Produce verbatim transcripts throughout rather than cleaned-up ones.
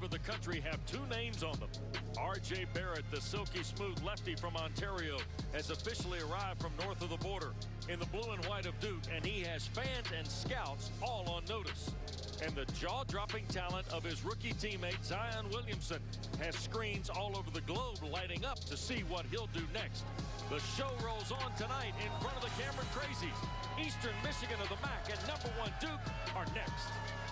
over the country have two names on them. R J Barrett, the silky smooth lefty from Ontario, has officially arrived from north of the border in the blue and white of Duke, and he has fans and scouts all on notice. And the jaw-dropping talent of his rookie teammate, Zion Williamson, has screens all over the globe lighting up to see what he'll do next. The show rolls on tonight in front of the Cameron Crazies. Eastern Michigan of the M A C and number one Duke are next.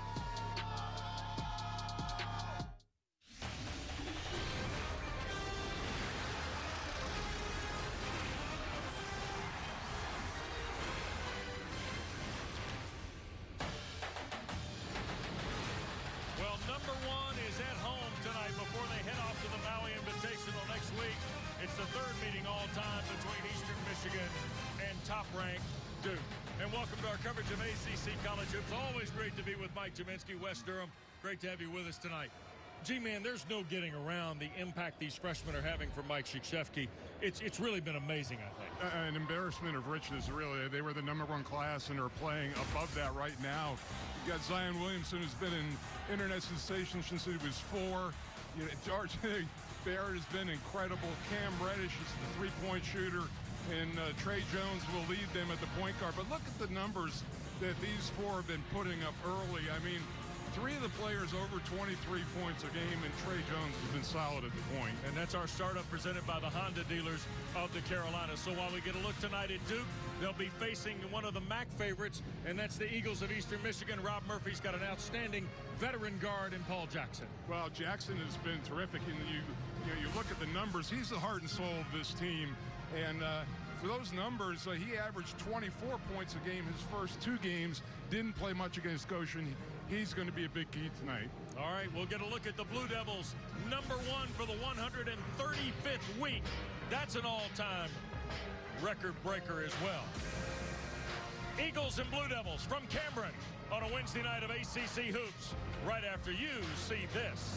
Well, number one is at home tonight before they head off to the Maui Invitational next week. It's the third meeting all time between Eastern Michigan and top-ranked Duke. And welcome to our coverage of A C C College Hoops. Always great to be with Mike Gminski, Wes Durham. Great to have you with us tonight. G-Man, there's no getting around the impact these freshmen are having for Mike Krzyzewski. It's it's really been amazing, I think. Uh, an embarrassment of riches, really. They were the number one class and are playing above that right now. You got Zion Williamson, who's been an internet sensation since he was four. You know, George Barrett has been incredible. Cam Reddish is the three-point shooter, and uh, Trey Jones will lead them at the point guard. But look at the numbers that these four have been putting up early. I mean, three of the players over twenty-three points a game, and Trey Jones has been solid at the point. And that's our startup presented by the Honda dealers of the Carolinas. So while we get a look tonight at Duke, they'll be facing one of the M A C favorites, and that's the Eagles of Eastern Michigan. Rob Murphy's got an outstanding veteran guard in Paul Jackson. Well, Jackson has been terrific. And you, you, know, you look at the numbers, he's the heart and soul of this team. And uh, for those numbers, uh, he averaged twenty-four points a game his first two games. Didn't play much against Goshen. He's going to be a big key tonight. All right, we'll get a look at the Blue Devils. Number one for the one hundred thirty-fifth week. That's an all-time record breaker as well. Eagles and Blue Devils from Cameron on a Wednesday night of A C C Hoops. Right after you see this.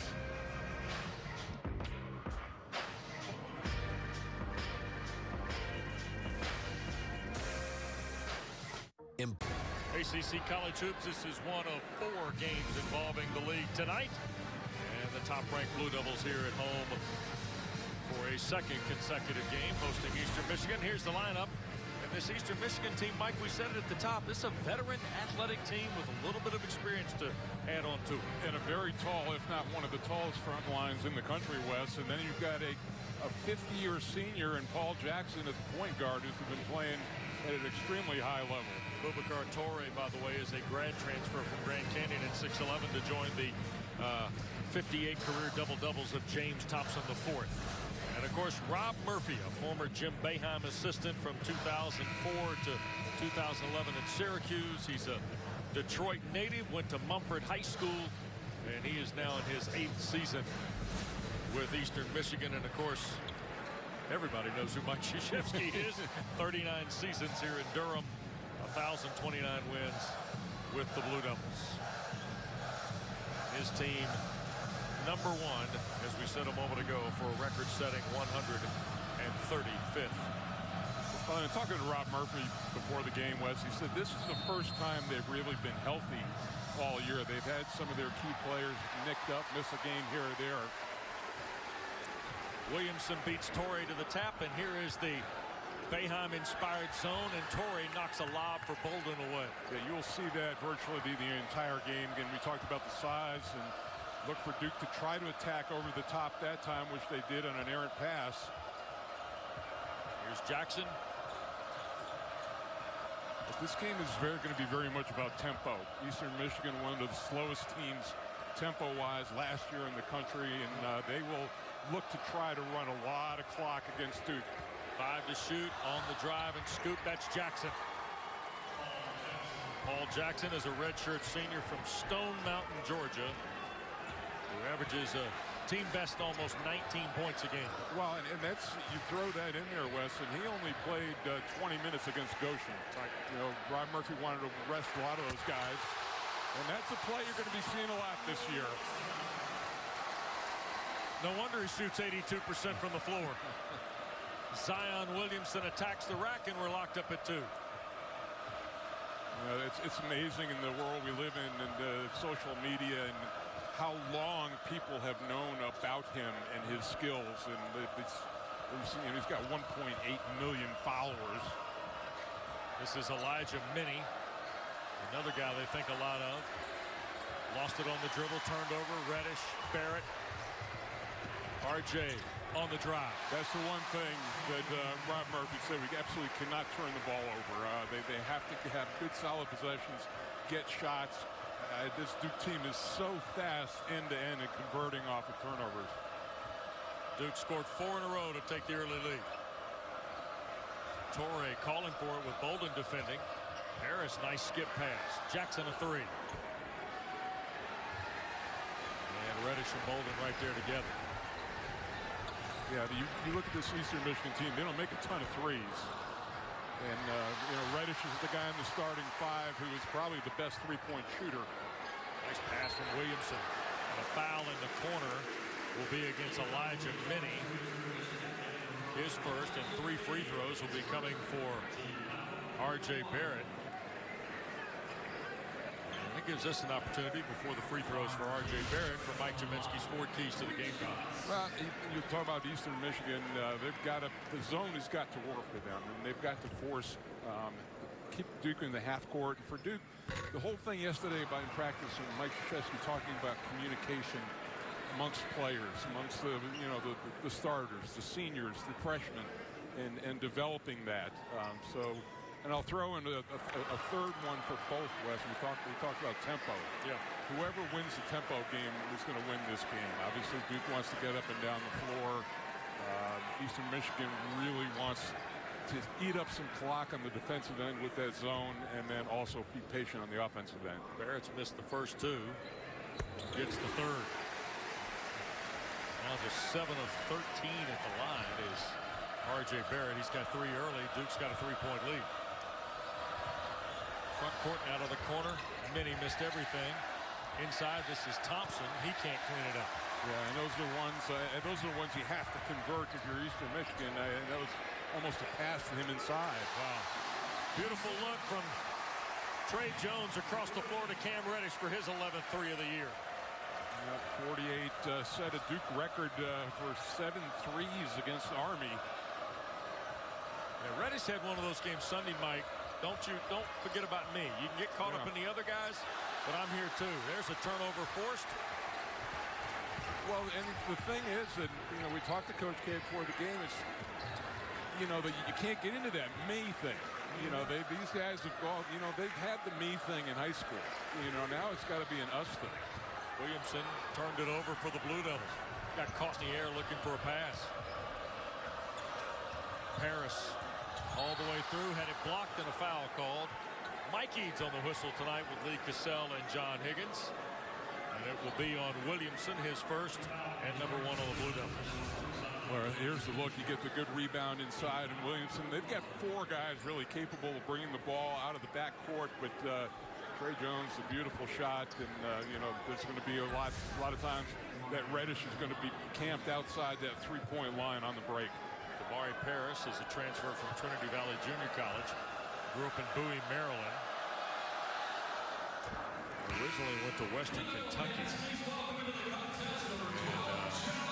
A C C College Hoops, this is one of four games involving the league tonight. And the top-ranked Blue Devils here at home for a second consecutive game hosting Eastern Michigan. Here's the lineup. And this Eastern Michigan team, Mike, we said it at the top, this is a veteran athletic team with a little bit of experience to add on to it. And a very tall, if not one of the tallest front lines in the country, Wes. And then you've got a a fifty-year senior in Paul Jackson at the point guard who's been playing at an extremely high level. Boubacar Touré, by the way, is a grad transfer from Grand Canyon at six eleven to join the uh, fifty-eight career double-doubles of James Thompson the fourth. And, of course, Rob Murphy, a former Jim Boeheim assistant from two thousand four to two thousand eleven at Syracuse. He's a Detroit native, went to Mumford High School, and he is now in his eighth season with Eastern Michigan. And, of course, everybody knows who Mike Krzyzewski is. thirty-nine seasons here in Durham, one thousand twenty-nine wins with the Blue Devils. His team, number one, as we said a moment ago, for a record-setting one hundred thirty-fifth. Well, and talking to Rob Murphy before the game, Wes, he said this is the first time they've really been healthy all year. They've had some of their key players nicked up, miss a game here or there. Williamson beats Touré to the tap, and here is the Boeheim-inspired zone, and Touré knocks a lob for Bolden away. Yeah, you'll see that virtually the, the entire game. Again, we talked about the size, and look for Duke to try to attack over the top that time, which they did on an errant pass. Here's Jackson. But this game is very going to be very much about tempo. Eastern Michigan, one of the slowest teams tempo-wise last year in the country, and uh, they will look to try to run a lot of clock against Duke. Five to shoot on the drive and scoop. That's Jackson. Paul Jackson is a redshirt senior from Stone Mountain, Georgia, who averages a team best almost nineteen points a game. Well, and, and that's, you throw that in there, Wes, and he only played uh, twenty minutes against Goshen. Like, you know, Rob Murphy wanted to rest a lot of those guys, and that's a play you're going to be seeing a lot this year. No wonder he shoots eighty-two percent from the floor. Zion Williamson attacks the rack, and we're locked up at two. Uh, it's, it's amazing in the world we live in, and uh, social media, and how long people have known about him and his skills. And it's, it's, you know, he's got one point eight million followers. This is Elijah Minnie, another guy they think a lot of. Lost it on the dribble, turned over. Reddish, Barrett, R J on the drive. That's the one thing that uh, Rob Murphy said. We absolutely cannot turn the ball over. Uh, they, they have to have good, solid possessions, get shots. Uh, this Duke team is so fast end-to-end and converting off of turnovers. Duke scored four in a row to take the early lead. Torrey calling for it with Bolden defending. Harris, nice skip pass. Jackson a three. And Reddish and Bolden right there together. Yeah, you, you look at this Eastern Michigan team, they don't make a ton of threes. And, uh, you know, Reddish is the guy in the starting five who is probably the best three-point shooter. Nice pass from Williamson. And a foul in the corner will be against Elijah Minnie. His first, and three free throws will be coming for R J Barrett. And that gives us an opportunity before the free throws for R J Barrett for Mike Gminski's four keys to the game. Well, you talk about Eastern Michigan. Uh, they've got to, the zone has got to work with them, and they've got to force, um, keep Duke in the half court. And for Duke, the whole thing yesterday about in practice, and Mike Krzyzewski talking about communication amongst players, amongst the, you know, the, the starters, the seniors, the freshmen, and, and developing that. Um, so, and I'll throw in a, a, a third one for both, Wes. We talked, we talked about tempo. Yeah. Whoever wins the tempo game is going to win this game. Obviously, Duke wants to get up and down the floor. Uh, Eastern Michigan really wants to eat up some clock on the defensive end with that zone, and then also be patient on the offensive end. Barrett's missed the first two. Gets the third. Now just seven of thirteen at the line is R J Barrett. He's got three early. Duke's got a three-point lead. Front court out of the corner. Minnie missed everything. Inside, this is Thompson. He can't clean it up. Yeah, and those are the ones. Uh, and those are the ones you have to convert if you're Eastern Michigan. Uh, and that was almost a pass to him inside. Wow. Beautiful look from Trey Jones across the floor to Cam Reddish for his eleventh three of the year. forty-eight uh, set a Duke record uh, for seven threes against Army. Yeah, Reddish had one of those games Sunday, Mike. Don't you don't forget about me. You can get caught yeah. up in the other guys, but I'm here too. There's a turnover forced. Well, and the thing is that, you know, we talked to Coach K before the game. It's, you know, that you can't get into that me thing. You know, they these guys have gone, you know, they've had the me thing in high school. You know, now it's got to be an us thing. Williamson turned it over for the Blue Devils. Got caught in the air looking for a pass. Harris all the way through, had it blocked and a foul called. Mike Eads on the whistle tonight with Lee Cassell and John Higgins. And it will be on Williamson, his first, and number one on the Blue Devils. Well, here's the look. You get the good rebound inside, and Williamson, they've got four guys really capable of bringing the ball out of the backcourt, but uh, Trey Jones, a beautiful shot, and uh, you know, there's going to be a lot, a lot of times that Reddish is going to be camped outside that three-point line on the break. Damari Paris is a transfer from Trinity Valley Junior College. Grew up in Bowie, Maryland. Originally went to Western Kentucky. And, uh,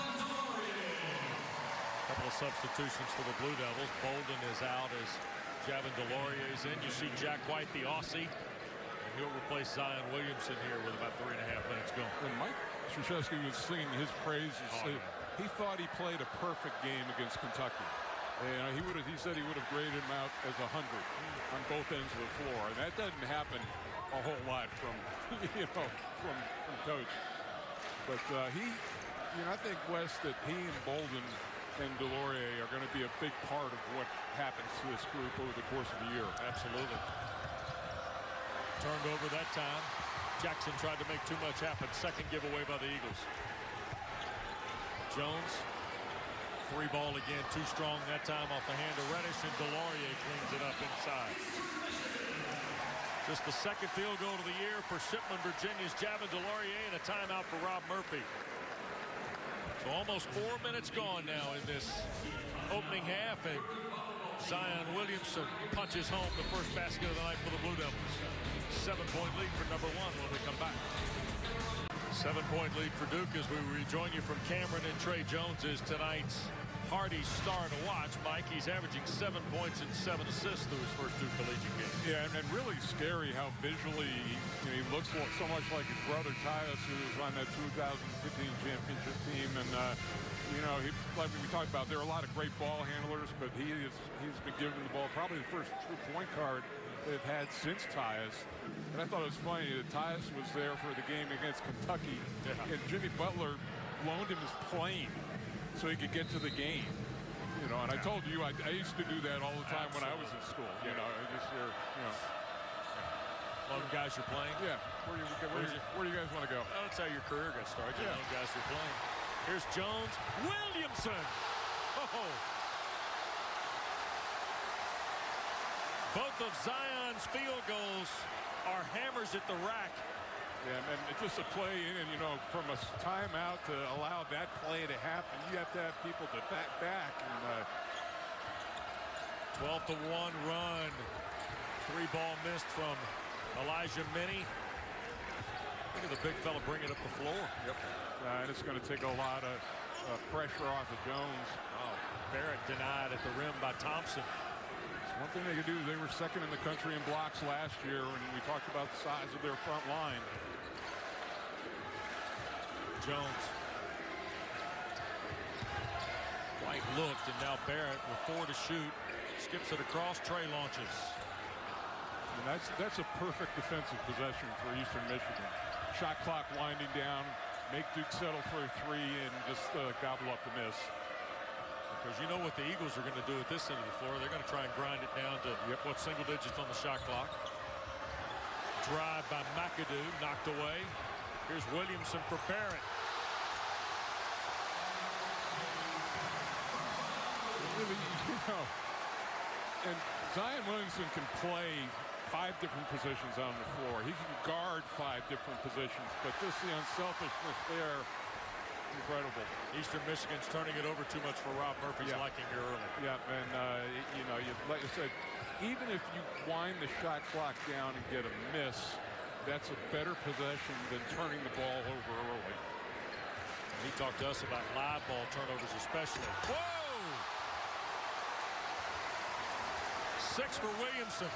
a couple of substitutions for the Blue Devils. Bolden is out as Javin DeLaurier is in. You see Jack White, the Aussie. And he'll replace Zion Williamson here with about three and a half minutes gone. When Mike Krzyzewski was singing his praises, oh, yeah. he thought he played a perfect game against Kentucky. And he would have, he said he would have graded him out as a hundred on both ends of the floor. And that doesn't happen a whole lot from, you know, from, from Coach. But uh, he, you know, I think, Wes, that he and Bolden and DeLaurier are going to be a big part of what happens to this group over the course of the year. Absolutely. Turned over that time. Jackson tried to make too much happen. Second giveaway by the Eagles. Jones, free ball again, too strong that time off the hand of Reddish, and DeLaurier cleans it up inside. Just the second field goal of the year for Shipman, Virginia's Javin DeLaurier, and a timeout for Rob Murphy. So almost four minutes gone now in this opening half, and Zion Williamson punches home the first basket of the night for the Blue Devils. Seven-point lead for number one when we come back. Seven-point lead for Duke as we rejoin you from Cameron, and Trey Jones is tonight's hearty star to watch. Mike, he's averaging seven points and seven assists through his first two collegiate games. Yeah, and, and really scary how visually he, you know, he looks so much like his brother Tyus, who was on that two thousand fifteen championship team. And uh, you know, he, like we talked about, there are a lot of great ball handlers, but he is he's been given the ball probably the first true point guard they've had since Tyus. And I thought it was funny that Tyus was there for the game against Kentucky, yeah. and Jimmy Butler loaned him his plane so he could get to the game. You know, and I told you, I, I used to do that all the time when I was in school. You know, I just, uh, you know. Lone guys you're playing? Yeah. Where do you, where, you, where do you guys want to go? Well, that's how your career got started. Yeah. Lone guys you're playing. Here's Jones. Williamson. Oh. Both of Zion's field goals are hammers at the rack. Yeah, and it's just a play in, and you know, from a timeout to allow that play to happen, you have to have people to back back. And uh, twelve to one run. Three ball missed from Elijah Minnie. Look at the big fella bring it up the floor. Yep. Uh, and it's going to take a lot of uh, pressure off of Jones. Oh, Barrett denied at the rim by Thompson. One thing they could do, they were second in the country in blocks last year when we talked about the size of their front line. Jones. White looked, and now Barrett with four to shoot. Skips it across, Trey launches. And that's, that's a perfect defensive possession for Eastern Michigan. Shot clock winding down, make Duke settle for a three, and just uh, gobble up the miss. Because you know what the Eagles are going to do at this end of the floor. They're going to try and grind it down to yep. what, single digits on the shot clock. Drive by McAdoo, knocked away. Here's Williamson for Barrett. Really, you know, and Zion Williamson can play five different positions on the floor. He can guard five different positions, but just the unselfishness there. Incredible. Eastern Michigan's turning it over too much for Rob Murphy's yeah. liking here early. Yeah, and uh, you know, you, like I said, even if you wind the shot clock down and get a miss, that's a better possession than turning the ball over early. And he talked to us about live ball turnovers especially. Whoa! Six for Williamson.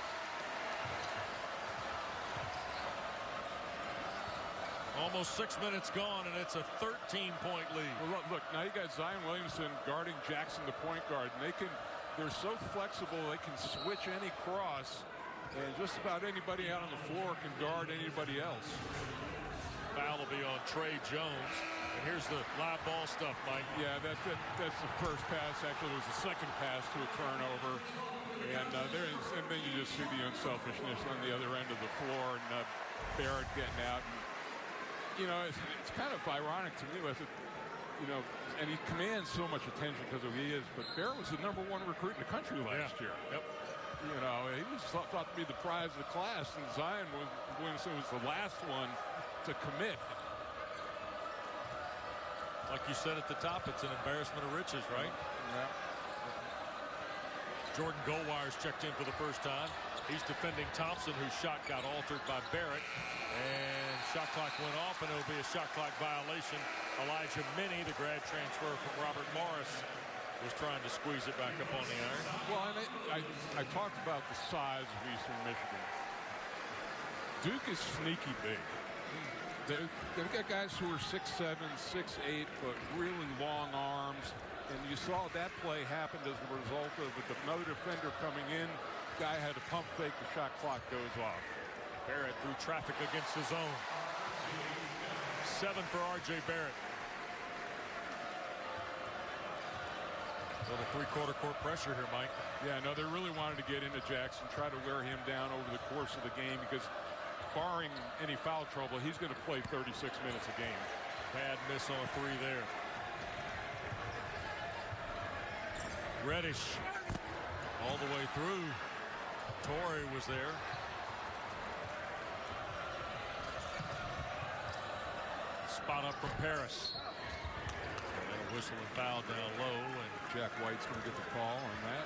Almost six minutes gone, and it's a thirteen point lead. Well, look, look, now you got Zion Williamson guarding Jackson, the point guard, and they can, they're so flexible, they can switch any cross, and just about anybody out on the floor can guard anybody else. Foul will be on Trey Jones, and here's the live ball stuff, Mike. Yeah, that, that that's the first pass. Actually, it was the second pass to a turnover, and uh, there is, and then you just see the unselfishness on the other end of the floor, and uh, Barrett getting out. And, you know, it's, it's kind of ironic to me. As it, you know, and he commands so much attention because of who he is. But Barrett was the number one recruit in the country last yeah. year. Yep. You know, he was thought, thought to be the prize of the class, and Zion was, Williamson was the last one to commit. Like you said at the top, it's an embarrassment of riches, right? Yeah. Jordan Goldwire's checked in for the first time. He's defending Thompson, whose shot got altered by Barrett. And shot clock went off, and it'll be a shot clock violation. Elijah Minnie, the grad transfer from Robert Morris, was trying to squeeze it back up on the iron. Well, and I, I, I talked about the size of Eastern Michigan. Duke is sneaky big. They're, they've got guys who are six seven, six eight, but really long arms. And you saw that play happen as a result of with another defender coming in. Guy had a pump fake, the shot clock goes off. Barrett through traffic against the zone. Seven for R J Barrett. Little three-quarter court pressure here, Mike. Yeah, no, they really wanted to get into Jackson, try to wear him down over the course of the game, because barring any foul trouble, he's going to play thirty-six minutes a game. Bad miss on a three there. Reddish all the way through. Torrey was there. Spot up from Paris. And a whistle and foul down low, and Jack White's going to get the call on that.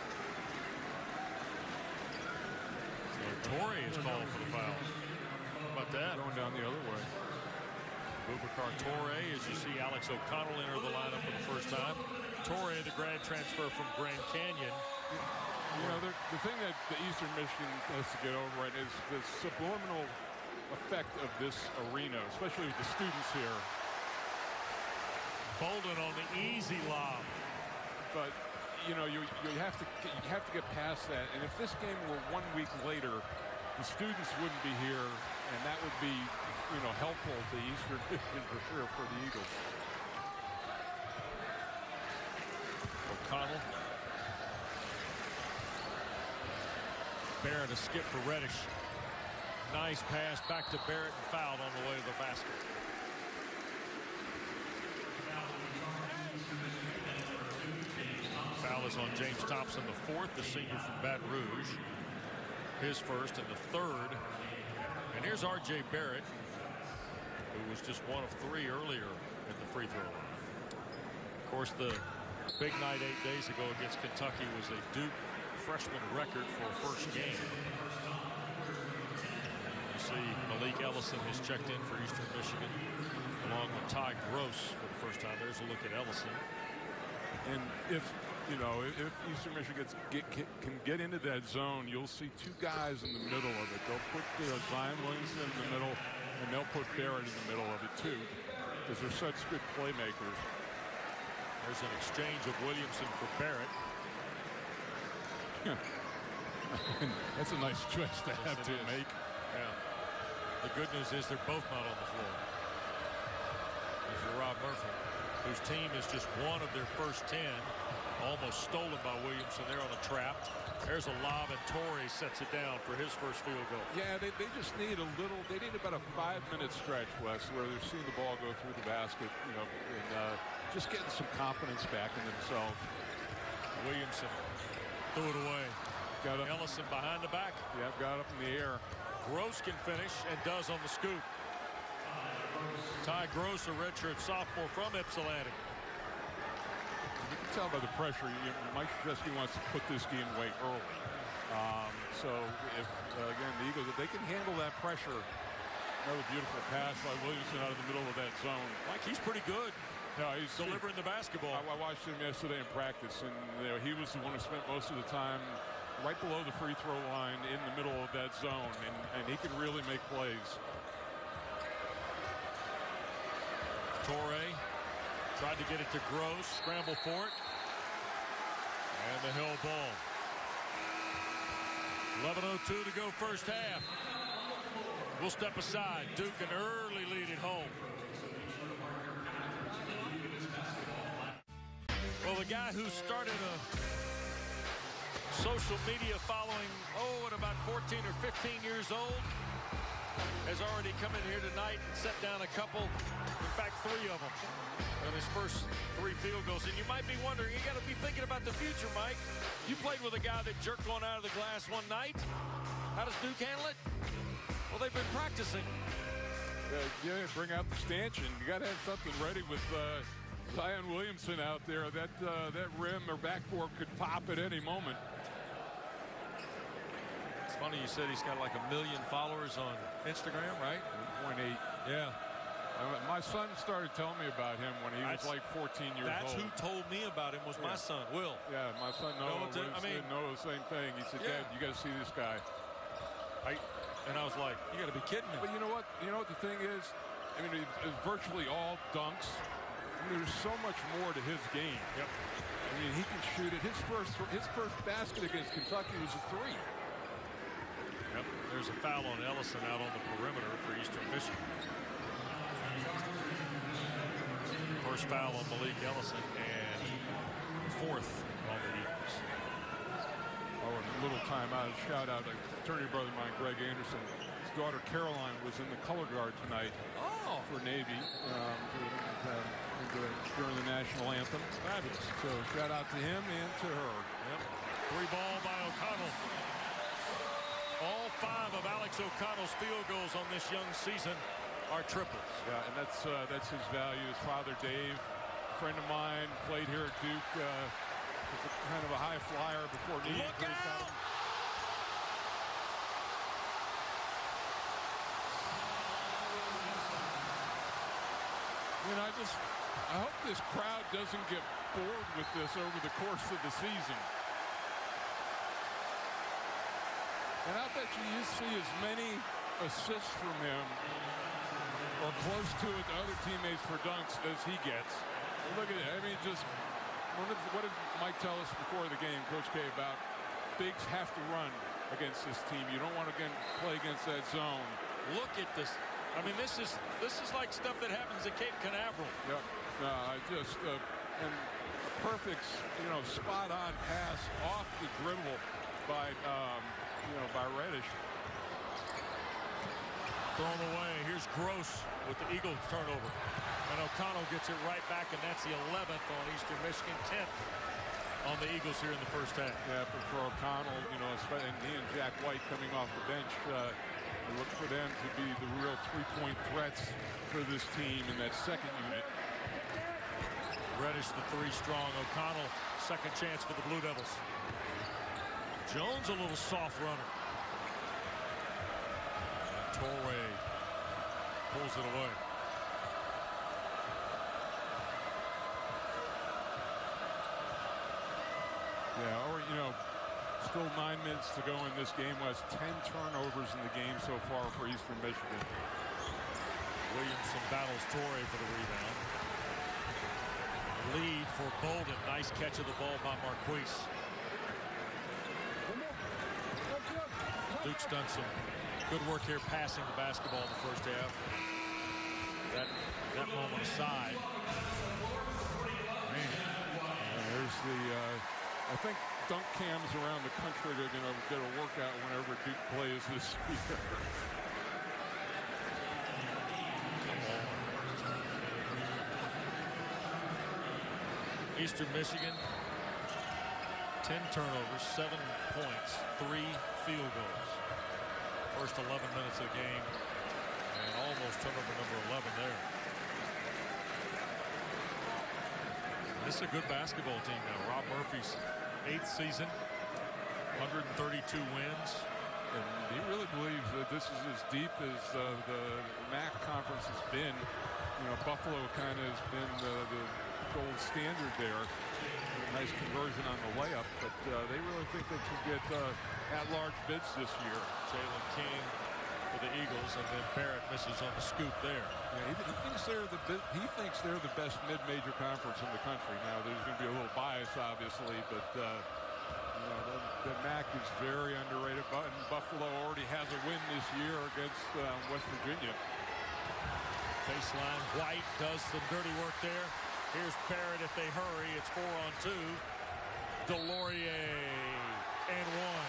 So Torrey is called for the foul. about that? Going down the other way. Boubacar Touré, as you see Alex O'Connell enter the lineup for the first time. Touré, the grad transfer from Grand Canyon. You know, the, the thing that the Eastern Michigan has to get over right is the subliminal effect of this arena, especially with the students here. Bolden on the easy lob. But, you know, you, you have to you have to get past that. And if this game were one week later, the students wouldn't be here, and that would be, you know, helpful to Eastern Michigan for sure for the Eagles. O'Connell. Barrett a skip for Reddish. Nice pass back to Barrett and fouled on the way to the basket. Foul is on James Thompson, the fourth, the senior from Baton Rouge. His first and the third. And here's R J Barrett, who was just one of three earlier at the free throw line. Of course, the big night eight days ago against Kentucky was a Duke freshman record for a first game. You see Malik Ellison has checked in for Eastern Michigan along with Ty Gross for the first time. There's a look at Ellison. And if, you know, if Eastern Michigan gets, get, get, can get into that zone, you'll see two guys in the middle of it. They'll put you know, Zion Williamson in the middle, and they'll put Barrett in the middle of it too, because they're such good playmakers. There's an exchange of Williamson for Barrett. That's a nice choice to Yes, have to is. make. Yeah. The good news is they're both not on the floor. If you're Rob Murphy, whose team is just one of their first ten, almost stolen by Williamson there on a trap. There's a lob, and Torrey sets it down for his first field goal. Yeah, they, they just need a little, they need about a five-minute stretch, Wes, where they're seeing the ball go through the basket, you know, and uh, just getting some confidence back in themselves. Williamson threw it away. Got up, Ellison behind the back. yeah, got up in the air. Gross can finish and does on the scoop. Ty Gross, a redshirt sophomore from Ypsilanti. You can tell by the pressure, you, Mike Krzyzewski wants to put this game away early. Um, so, if, uh, again, the Eagles, if they can handle that pressure, another beautiful pass by Williamson out of the middle of that zone. Like, he's pretty good. No, he's delivering the basketball. I, I watched him yesterday in practice, and you know, he was the one who spent most of the time right below the free throw line in the middle of that zone, and, and he can really make plays. Torrey tried to get it to Gross, scramble for it, and the Hill ball. eleven oh two to go first half. We'll step aside. Duke an early lead at home. Well, the guy who started a social media following, oh, at about fourteen or fifteen years old, has already come in here tonight and set down a couple, in fact, three of them on his first three field goals. And you might be wondering, you got to be thinking about the future, Mike. You played with a guy that jerked one out of the glass one night. How does Duke handle it? Well, they've been practicing. Uh, yeah, bring out the stanchion. You got to have something ready with uh, Zion Williamson out there. That uh, that rim or backboard could pop at any moment. It's funny you said he's got like a million followers on Instagram, right? one point eight. Yeah. Uh, my son started telling me about him when he That's, was like fourteen years that's old. That's who told me about him was yeah. my son, Will. Yeah, my son Noah was, I mean, Noah the same thing. He said, yeah. Dad, you got to see this guy. I, and I was like, you got to be kidding me. But you know what? You know what the thing is? I mean, it's virtually all dunks. I mean, there's so much more to his game. Yep. I mean, he can shoot it. His first, his first basket against Kentucky was a three. Yep. There's a foul on Ellison out on the perimeter for Eastern Michigan. First foul on Malik Ellison and fourth on the Eagles. Oh, a little timeout. A shout out to attorney brother of mine, Greg Anderson. His daughter Caroline was in the color guard tonight. Oh, for Navy um, for, uh, during the national anthem. Fabulous. So shout out to him and to her. Yep. Three ball by O'Connell. All five of Alex O'Connell's field goals on this young season are triples. Yeah, and that's uh, that's his value. His father, Dave, a friend of mine, played here at Duke. Uh, was a kind of a high flyer before knee Look injury. out! mean, I just, I hope this crowd doesn't get bored with this over the course of the season. And I bet you you see as many assists from him or close to it to other teammates for dunks as he gets. Look at it. I mean, just what did, what did Mike tell us before the game, Coach K, about bigs have to run against this team. You don't want to again play against that zone. Look at this. I mean, this is this is like stuff that happens at Cape Canaveral. Yep. No, I just uh, and a perfect, you know, spot-on pass off the dribble by, um, you know, by Reddish. Thrown away. Here's Gross with the Eagles turnover. And O'Connell gets it right back, and that's the eleventh on Eastern Michigan, tenth on the Eagles here in the first half. Yeah, but for O'Connell, you know, and he and Jack White coming off the bench, uh, we look for them to be the real three-point threats for this team in that second unit. Reddish the three strong. O'Connell, second chance for the Blue Devils. Jones a little soft runner. Torrey pulls it away. Yeah, or, you know, still nine minutes to go in this game. Was ten turnovers in the game so far for Eastern Michigan. Williamson battles Torrey for the rebound. Lead for Bolden. Nice catch of the ball by Marquise. Duke's done some good work here passing the basketball in the first half. That, that moment aside. Man. And there's the, uh, I think dunk cams around the country are going to get a workout whenever Duke plays this year. Eastern Michigan, ten turnovers, seven points, three field goals. First eleven minutes of the game, and almost turnover number eleven there. This is a good basketball team now. Rob Murphy's eighth season, one hundred thirty-two wins. And he really believes that this is as deep as uh, the M A C conference has been. You know, Buffalo kind of has been the, the gold standard there. Nice conversion on the layup, but uh, they really think they can get uh, at-large bids this year. Jalen King for the Eagles, and then Barrett misses on the scoop there. Yeah, he, he thinks they're the he thinks they're the best mid-major conference in the country. Now, there's going to be a little bias, obviously, but uh, you know, the, the M A C is very underrated. But Buffalo already has a win this year against uh, West Virginia. Baseline, White does some dirty work there. Here's Barrett if they hurry. It's four on two. Delorier and one.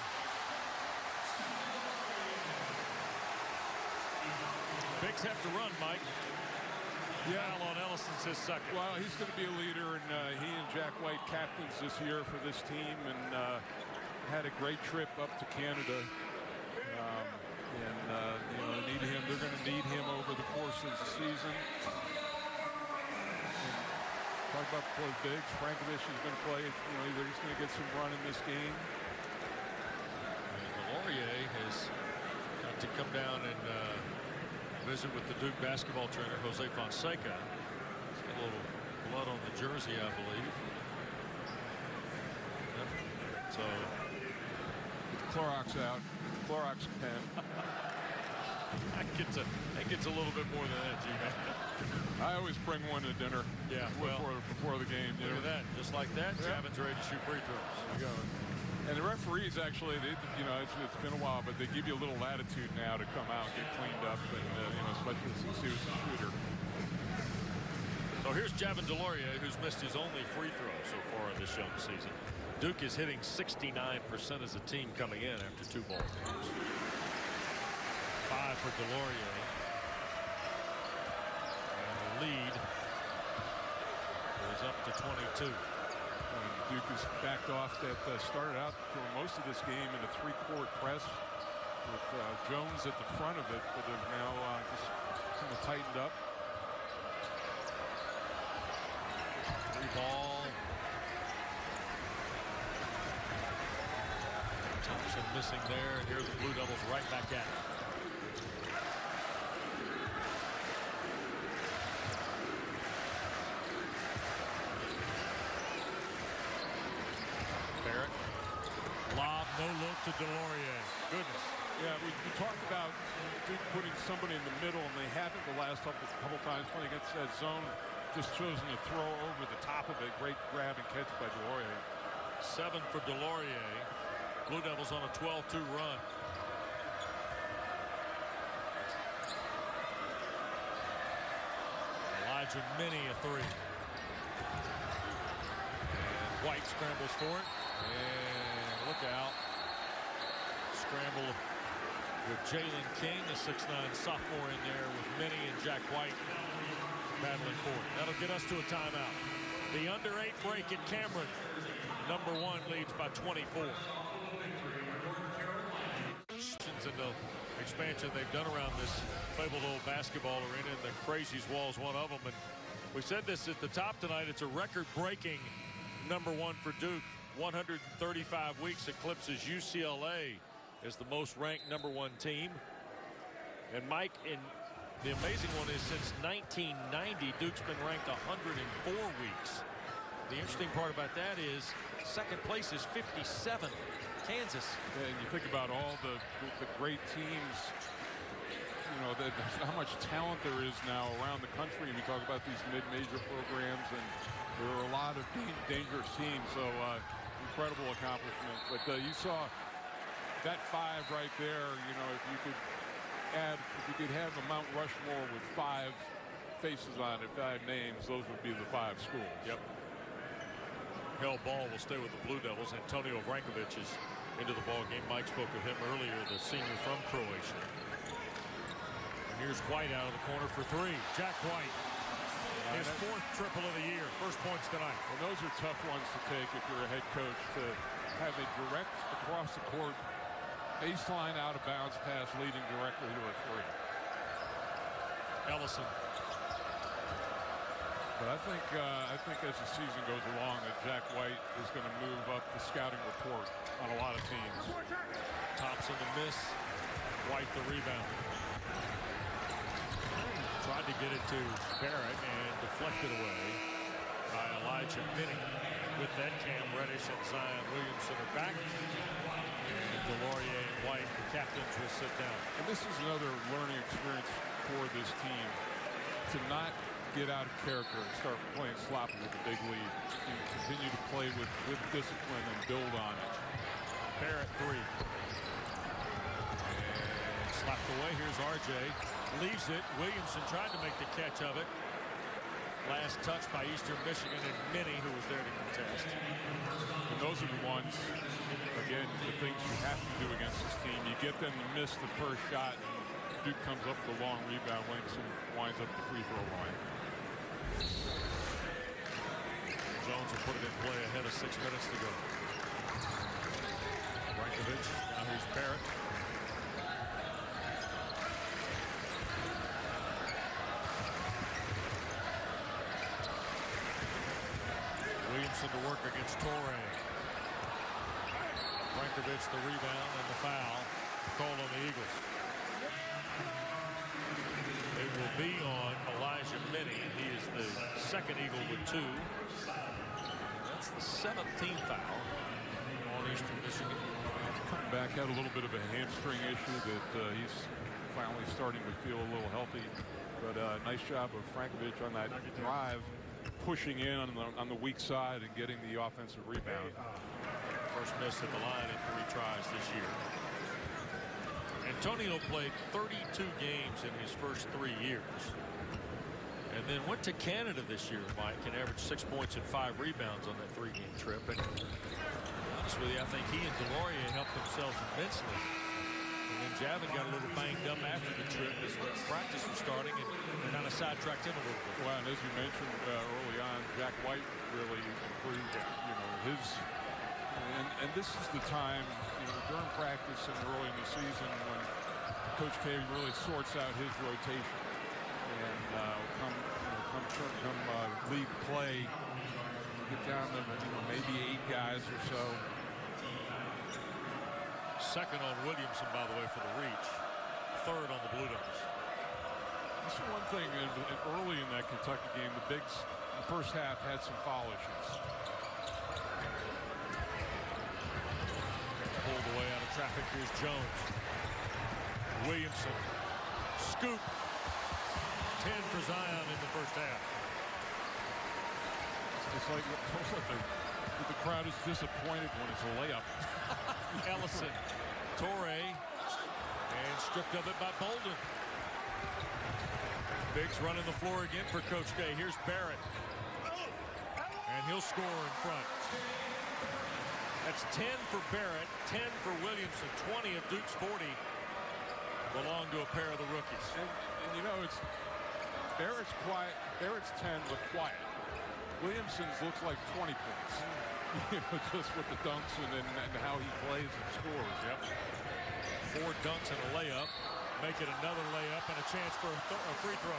Bigs have to run, Mike. Yeah, foul on Ellison's his second. Well, he's going to be a leader, and uh, he and Jack White captains this year for this team, and uh, had a great trip up to Canada. Um, and uh, you know, need him. They're going to need him over the course of the season. Talk about play bigs. Frankovich is going to play. You know, they're just going to get some run in this game. And Delorier has got to come down and uh, visit with the Duke basketball trainer, Jose Fonseca. He's got a little blood on the jersey, I believe. Yep. So, Clorox out. Clorox pen. that gets a that gets a little bit more than that, G-Man. I always bring one to dinner. Yeah, well, before, before the game. Look you know? at that. Just like that, Yeah. Javin's ready to shoot free throws. There you go. And the referees actually, they, you know, it's, it's been a while, but they give you a little latitude now to come out, get cleaned up, and uh, you know, especially since he was a shooter. So here's Javin Delorier, who's missed his only free throw so far in this young season. Duke is hitting sixty-nine percent as a team coming in after two ball games. Five for Delorier. And the lead is up to twenty-two. And Duke has backed off that uh, started out for most of this game in a three-court press with uh, Jones at the front of it, but they've now uh, just kind of tightened up. Three ball. Thompson missing there, and here the Blue Devils right back at it. in the middle, and they haven't the last couple, couple times playing against that zone. Just chosen to throw over the top of it. Great grab and catch by Delorier. Seven for Delorier. Blue Devils on a twelve two run. Elijah Minnie a three. And White scrambles for it. And look out. Scramble with Jalen King, a six nine sophomore in there with Minnie and Jack White battling for it. That'll get us to a timeout. The under eight break at Cameron. Number one leads by twenty-four. In the expansion they've done around this fabled old basketball arena, and the Crazies wall is one of them. And we said this at the top tonight. It's a record-breaking number one for Duke. one hundred thirty-five weeks eclipses U C L A as the most ranked number one team. And Mike, in the amazing one is since nineteen ninety, Duke's been ranked one hundred four weeks. The interesting part about that is second place is fifty-seven. Kansas. And you think about all the, the, the great teams, you know, the, how much talent there is now around the country. We talk about these mid-major programs, and there are a lot of dangerous teams, so uh, incredible accomplishment. But uh, you saw that five right there, you know, if you could add, if you could have a Mount Rushmore with five faces on it, five names, those would be the five schools. Yep. Hell Ball will stay with the Blue Devils. Antonio Vrankovic is into the ball game. Mike spoke with him earlier, the senior from Croatia. And here's White out of the corner for three. Jack White, his fourth triple of the year. First points tonight. Well, those are tough ones to take if you're a head coach, to have a direct across the court baseline out of bounds pass leading directly to a three. Ellison. But I think uh, I think as the season goes along that Jack White is going to move up the scouting report on a lot of teams. Thompson to miss. White the rebound. Tried to get it to Barrett and deflected away by Elijah Minnie. With that, Cam Reddish and Zion Williamson are back. And Delorier and White, the captains, will sit down. And this is another learning experience for this team, to not get out of character and start playing sloppy with the big lead. And continue to play with, with discipline and build on it. Barrett three. And slapped away. Here's R J. Leaves it. Williamson tried to make the catch of it. Last touch by Eastern Michigan and Minnie, who was there to contest. And those are the ones, again, the things you have to do against this team. You get them to miss the first shot, and Duke comes up with a long rebound, Williamson winds up the free throw line. Jones will put it in play ahead of six minutes to go. Vrankovic, now here's Barrett. Williamson to work against Torre. Vrankovic the rebound and the foul. Call on the Eagles. It will be on Elijah Minnie. He is the second Eagle with two. That's the seventeenth foul on Eastern Michigan. Coming back, had a little bit of a hamstring issue that uh, he's finally starting to feel a little healthy. But uh, nice job of Vrankovic on that drive, pushing in on the, on the weak side and getting the offensive rebound. First miss at the line in three tries this year. Antonio played thirty-two games in his first three years. And then went to Canada this year, Mike, and averaged six points and five rebounds on that three-game trip. And to be honest with you, I think he and Delorier helped themselves immensely. And then Javin got a little banged up after the trip as practice was starting and kind of sidetracked him a little bit. Well, and as you mentioned uh, early on, Jack White really improved, you know, his. And, and this is the time, you know, during practice and early in the season when Coach K really sorts out his rotation. And uh, come, you know, come, come uh, league play, get down to, you know, maybe eight guys or so. Second on Williamson, by the way, for the reach. Third on the Blue Devils. This is one thing, in, in early in that Kentucky game, the Bigs, in the first half, had some foul issues. Pulled away out of traffic. Here's Jones. Williamson scoop. ten for Zion in the first half. It's like, it's like the, the crowd is disappointed when it's a layup. Ellison, Torrey, and stripped of it by Bolden. Biggs running the floor again for Coach K. Here's Barrett. And he'll score in front. That's ten for Barrett, ten for Williamson, twenty of Duke's forty belong to a pair of the rookies. And, and you know, it's Barrett's quiet. Barrett's ten, but quiet. Williamson's looks like twenty points. You know, just with the dunks and, and, and how he plays and scores. Yep. Four dunks and a layup. Make it another layup and a chance for a, th a free throw.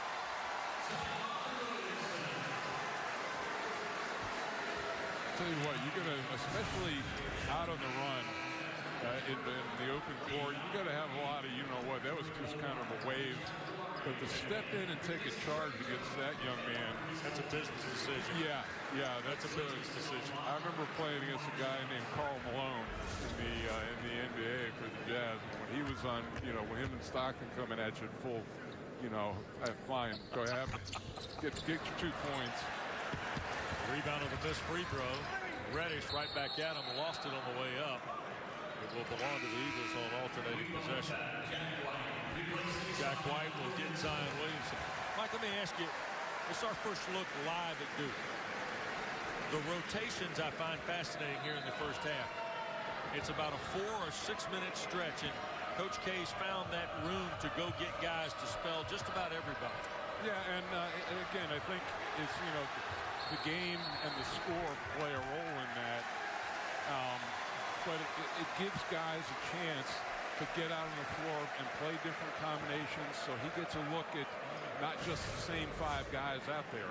Tell you what, you're gonna, especially out on the run uh, in, the, in the open court, you got to have a lot of, you know what, that was just kind of a wave. But to step in and take a charge against that young man, that's a business decision. Yeah, yeah, that's, that's a business uh, decision. I remember playing against a guy named Karl Malone in the uh, in the N B A for the Jazz. And when he was on, you know, when him and Stockton coming at you full, you know, uh, fine, go ahead, get get your two points. Rebound of the missed free throw. Reddish right back at him, lost it on the way up. It will belong to the Eagles on alternating possession. Jack White will get Zion Williamson. Mike, let me ask you, it's our first look live at Duke. The rotations I find fascinating here in the first half. It's about a four or six minute stretch, and Coach K's found that room to go get guys to spell just about everybody. Yeah, and, uh, and again, I think it's, you know, the game and the score play a role in that. Um, but it, it gives guys a chance to get out on the floor and play different combinations, so he gets a look at not just the same five guys out there.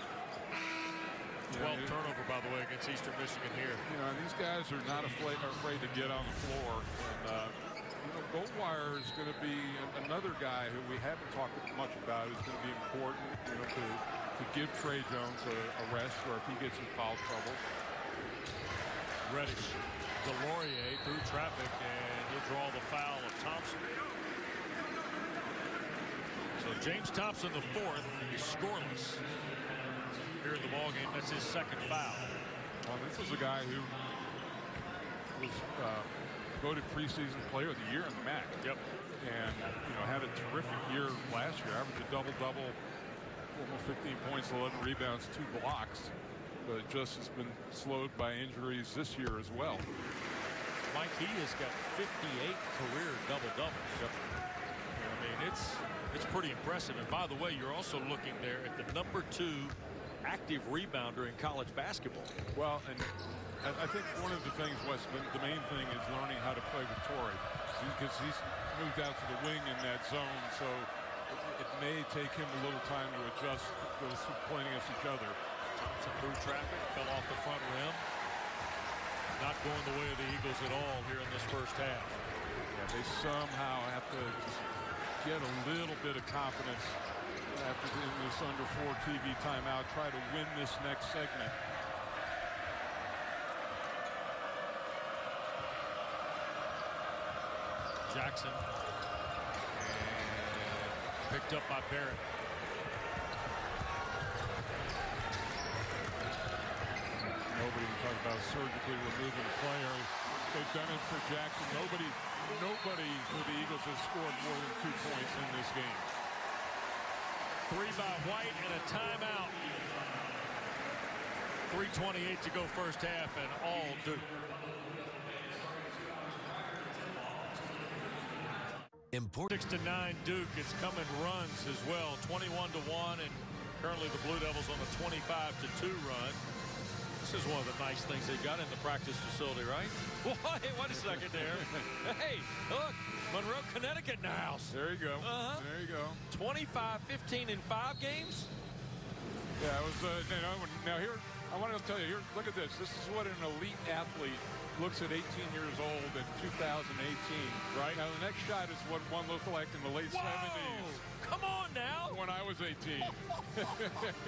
twelve turnover, by the way, against Eastern Michigan here. You know, and these guys are not afraid, afraid to get on the floor. And, uh, you know, Goldwire is going to be another guy who we haven't talked much about who's going to be important, you know, to, to give Trey Jones a, a rest, or if he gets in foul trouble. Reddish, DeLaurier through traffic, and he'll draw the foul of Thompson. So James Thompson, the fourth, he's scoreless here in the ballgame. That's his second foul. Well, this is a guy who was uh, voted preseason player of the year in the M A C. Yep. And, you know, had a terrific year last year. Averaged a double-double, almost fifteen points, eleven rebounds, two blocks. But just has been slowed by injuries this year as well. Mike, he has got fifty-eight career double-doubles. Yep. I mean, it's it's pretty impressive. And by the way, you're also looking there at the number two active rebounder in college basketball. Well, and I, I think one of the things, Wes, the main thing is learning how to play with Torrey, because he's moved out to the wing in that zone, so it, it may take him a little time to adjust those two playing against each other. Thompson through traffic, fell off the front rim. Not going the way of the Eagles at all here in this first half. Yeah, they somehow have to just get a little bit of confidence after in this under four T V timeout, try to win this next segment. Jackson. And picked up by Barrett. Nobody can talk about surgically removing a player. They've done it for Jackson. Nobody, nobody for the Eagles has scored more than two points in this game. Three by White and a timeout. three twenty-eight to go first half, and all Duke. Important. Six to nine Duke. It's coming runs as well. twenty-one to one, and currently the Blue Devils on a twenty-five to two run. This is one of the nice things they got in the practice facility, right? Well, hey, wait a second there. Hey, look, Monroe, Connecticut in the house. There you go. Uh-huh. There you go. twenty-five fifteen in five games. Yeah, it was. Uh, you know, now here, I want to tell you. Here, look at this. This is what an elite athlete looks at eighteen years old in two thousand eighteen. Right now, the next shot is what one looked like in the late Whoa! seventies. Come on now. When I was eighteen.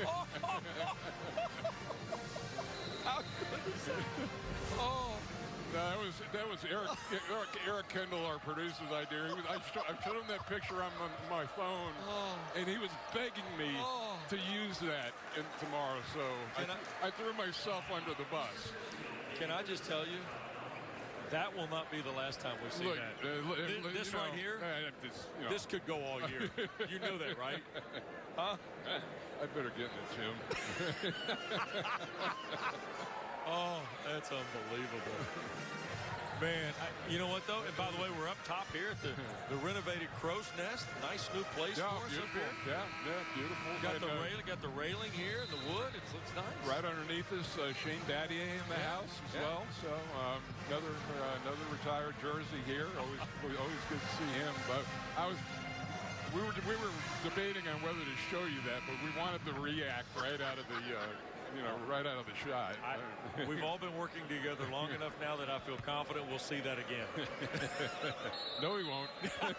How good is that? Oh, that was that was Eric Eric, Eric Kendall, our producer's idea. He was, I, showed, I showed him that picture on my, my phone, Oh. and he was begging me Oh. to use that in tomorrow. So Can I, I threw myself under the bus. Can I just tell you, that will not be the last time we see Look, that. uh, look, Thi- look, this you right know, here, uh, this, you know, this could go all year. You know that, right? Huh? I better get in it, Jim. Oh, that's unbelievable. Man, I, you know what, though? And by the way, we're up top here at the, the renovated Crow's Nest. Nice new place Yeah, for us up beautiful. here. Yeah, yeah, beautiful. Got And, the uh, railing, got the railing here in the wood. It's looks nice. Right underneath us, uh, Shane Battier in the Yeah, house as yeah. well. So um, another uh, another retired Jersey here. Always always good to see him. But I was we were we were debating on whether to show you that, but we wanted to react right out of the uh, you know right out of the shot. I, we've all been working together long enough now that I feel confident we'll see that again. No, he won't.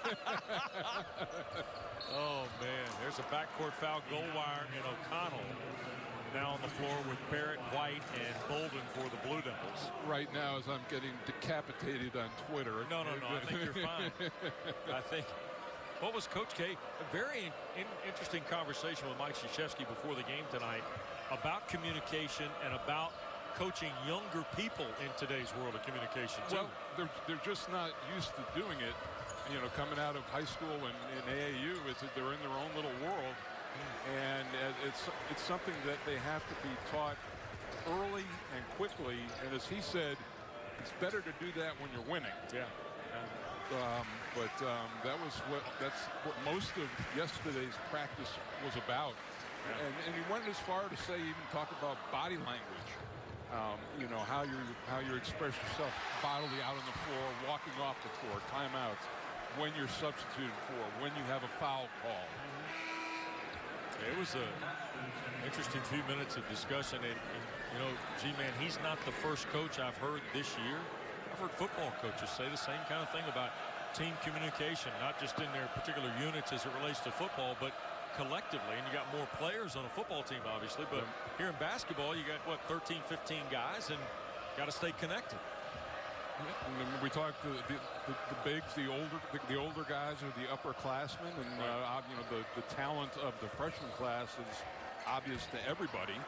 Oh, man. There's a backcourt foul. Goldwire and O'Connell now on the floor with Barrett, White, and Bolden for the Blue Devils. Right now, as I'm getting decapitated on Twitter. No, no, no. I think you're fine. I think. What was Coach K? A very in, interesting conversation with Mike Krzyzewski before the game tonight about communication and about coaching younger people in today's world of communication, too. Well, they're, they're just not used to doing it, you know, coming out of high school and in A A U. It's, they're in their own little world, and it's, it's something that they have to be taught early and quickly. And as he said, it's better to do that when you're winning. Yeah. Um, but um, that was what that's what most of yesterday's practice was about. Yeah. And, and he went as far to say, even talk about body language. Um, you know, how you how you express yourself bodily out on the floor, walking off the floor, timeouts, when you're substituted for, when you have a foul call. It was a interesting few minutes of discussion. And, and you know, G-Man, he's not the first coach I've heard this year. I've heard football coaches say the same kind of thing about team communication, not just in their particular units as it relates to football, but collectively. And you got more players on a football team, obviously, but here in basketball, you got, what, thirteen, fifteen guys, and got to stay connected. And then we talked to the, the, the bigs, the older the, the older guys are the upperclassmen, and uh, you know the, the talent of the freshman class is obvious to everybody.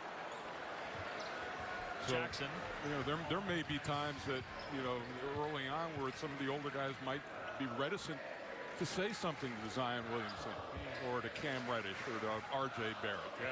So, Jackson. You know, there there may be times that, you know, early on where some of the older guys might be reticent to say something to Zion Williamson or to Cam Reddish or to R J Barrett. Yeah.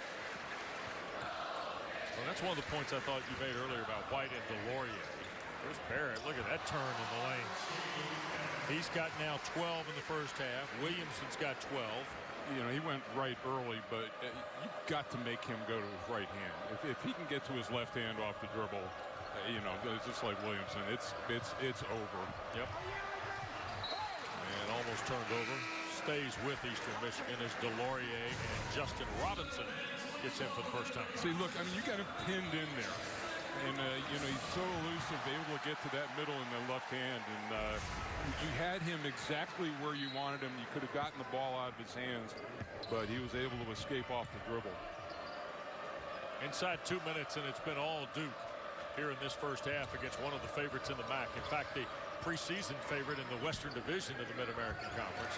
Well, that's one of the points I thought you made earlier about White and DeLaurier. There's Barrett. Look at that turn in the lane. He's got now twelve in the first half. Williamson's got twelve. You know, he went right early, but uh, you've got to make him go to his right hand. If, if he can get to his left hand off the dribble, uh, you know, it's just like Williamson. It's it's it's over. Yep. And almost turned over. Stays with Eastern Michigan as DeLaurier and Justin Robinson gets in for the first time. See, look, I mean, you got him pinned in there. And, uh, you know, he's so elusive, able to get to that middle in the left hand. And uh, you had him exactly where you wanted him. You could have gotten the ball out of his hands, but he was able to escape off the dribble. Inside two minutes, and it's been all Duke here in this first half against one of the favorites in the M A C. In fact, the preseason favorite in the Western Division of the Mid-American Conference.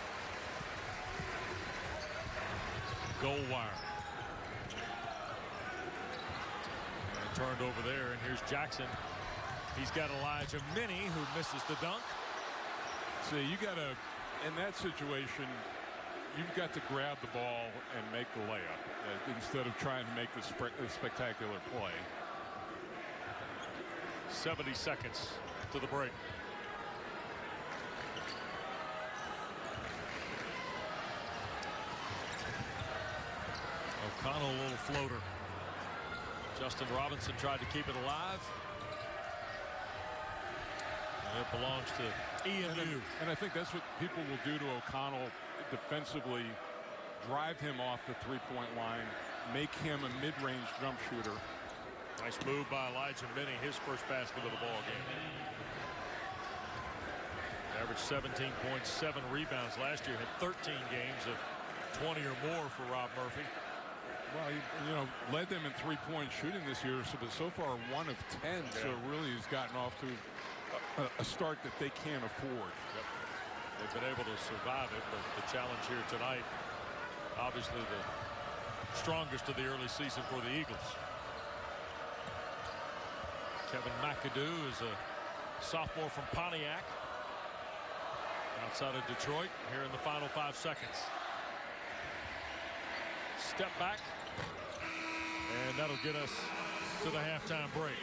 Goldwire. Turned over there, and here's Jackson. He's got Elijah Minnie, who misses the dunk. See, you got to, in that situation, you've got to grab the ball and make the layup uh, instead of trying to make the spe spectacular play. seventy seconds to the break. O'Connell, a little floater. Justin Robinson tried to keep it alive. And it belongs to E M U. And, and I think that's what people will do to O'Connell defensively. Drive him off the three-point line. Make him a mid-range jump shooter. Nice move by Elijah Minnie, his first basket of the ball game. Averaged seventeen points, seven rebounds last year. Had thirteen games of twenty or more for Rob Murphy. Well, he, you know, led them in three-point shooting this year, so, but so far one of ten. Yeah. So really has gotten off to a, a start that they can't afford. Yep. They've been able to survive it, but the challenge here tonight, obviously the strongest of the early season for the Eagles. Kevin McAdoo is a sophomore from Pontiac, outside of Detroit, here in the final five seconds. Step back, and that'll get us to the halftime break.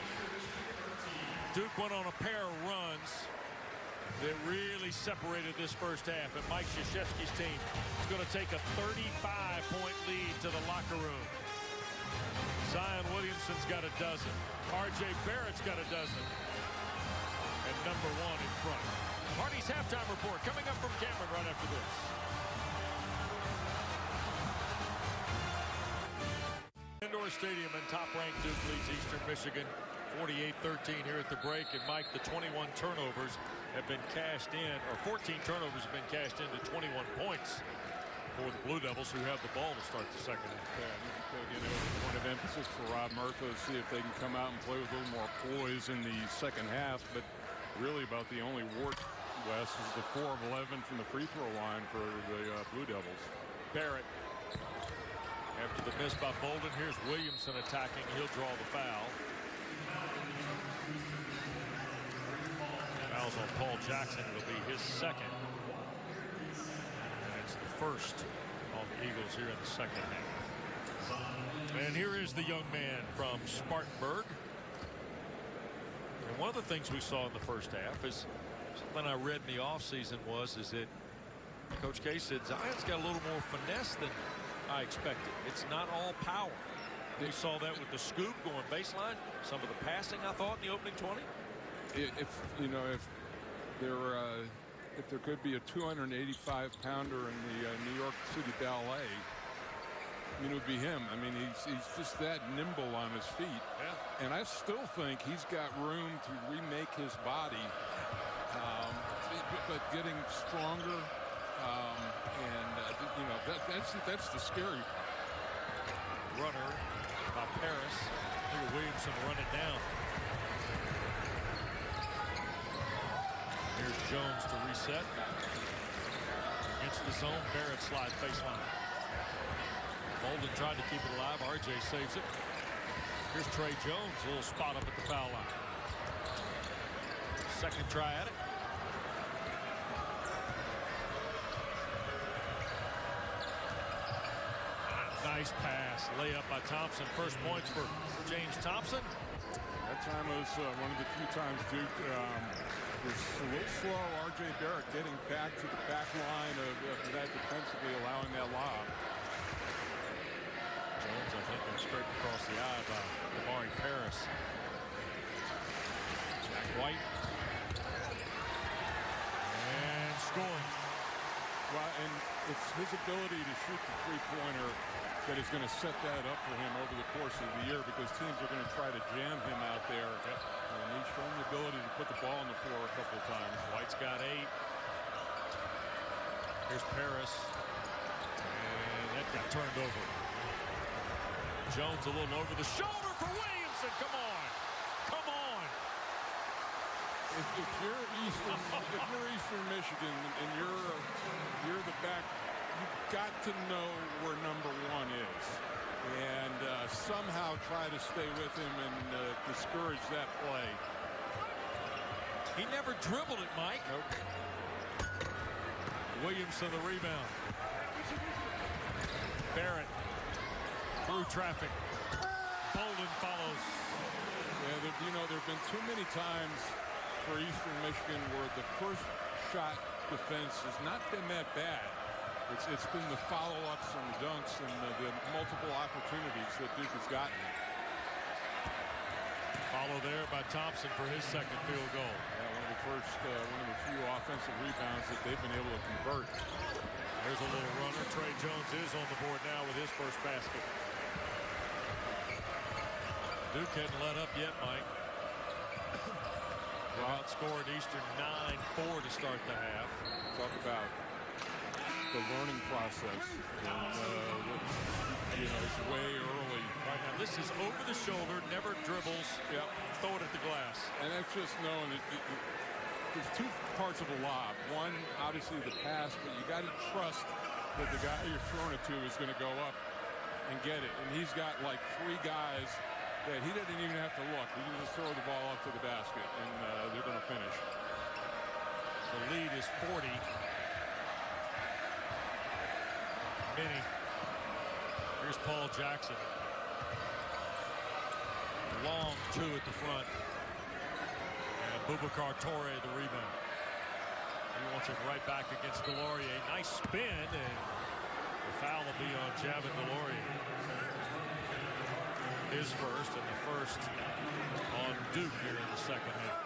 Duke went on a pair of runs that really separated this first half, and Mike Krzyzewski's team is going to take a thirty-five point lead to the locker room. Zion Williamson's got a dozen. R J Barrett's got a dozen. And number one in front. Hardy's halftime report coming up from Cameron right after this. Indoor Stadium and top-ranked Duke leads Eastern Michigan forty-eight thirteen here at the break. And Mike, the twenty-one turnovers have been cashed in, or fourteen turnovers have been cashed into twenty-one points for the Blue Devils, who have the ball to start the second half. Yeah, you know, a point of emphasis for Rob Murphy to see if they can come out and play with a little more poise in the second half. But really about the only wart, Wes, is the four of eleven from the free throw line for the uh, Blue Devils. Barrett, after the miss by Bolden, here's Williamson attacking. He'll draw the foul. Fouls on Paul Jackson. It'll be his second. And it's the first on the Eagles here in the second half. And here is the young man from Spartanburg. And one of the things we saw in the first half is something I read in the offseason was is that Coach K said Zion's got a little more finesse than I expected. It's not all power. We saw that with the scoop going baseline. Some of the passing, I thought, in the opening twenty. If you know, if there, uh, if there could be a two hundred eighty-five pounder in the uh, New York City Ballet, you know, it'd be him. I mean, he's he's just that nimble on his feet. Yeah. And I still think he's got room to remake his body, um, but getting stronger. Um, and uh, you know, that that's that's the scary part. Runner by Paris. Look at Williamson run it down. Here's Jones to reset. Against the zone, Barrett slides baseline. Bolden tried to keep it alive. R J saves it. Here's Trey Jones, a little spot up at the foul line. Second try at it. Nice pass. Layup by Thompson. First points for James Thompson. That time was uh, one of the few times Duke um, was a little slow. R J Barrett getting back to the back line of, of that defensively, allowing that lob. Jones, I think, went straight across the eye by Amari Paris. Jack White. And scoring. Well, and it's his ability to shoot the three-pointer that is going to set that up for him over the course of the year, because teams are going to try to jam him out there. Yep. And he's shown the ability to put the ball on the floor a couple of times. White's got eight. Here's Paris. And that got turned over. Jones a little over the shoulder for Williamson. Come on. Come on. If, if you're Eastern, if you're Eastern Michigan and you're you're the back, you've got to know where number one is, and uh, somehow try to stay with him and uh, discourage that play. He never dribbled it, Mike. Nope. Williamson the rebound. Barrett through traffic. Bolden follows. Yeah, there, you know, there have been too many times for Eastern Michigan where the first shot defense has not been that bad. It's, it's been the follow-ups and dunks and the, the multiple opportunities that Duke has gotten. Follow there by Thompson for his second field goal. Yeah, one of the first, uh, one of the few offensive rebounds that they've been able to convert. There's a little runner. Trey Jones is on the board now with his first basket. Duke hadn't let up yet, Mike. Well, outscored Eastern nine four to start the half. Talk about the learning process. And, uh, you know, way early. Right now, this is over the shoulder, never dribbles. Yep. Throw it at the glass. And that's just knowing that it, it, there's two parts of a lob. One, obviously the pass, but you got to trust that the guy you're throwing it to is going to go up and get it. And he's got like three guys that he didn't even have to look. He can just throw the ball up to the basket, and uh, they're going to finish. The lead is forty. Mini. Here's Paul Jackson. Long two at the front. And Boubacar Touré the rebound. He wants it right back against Delorier. Nice spin, and the foul will be on Javin Delorier. His first, and the first on Duke here in the second half.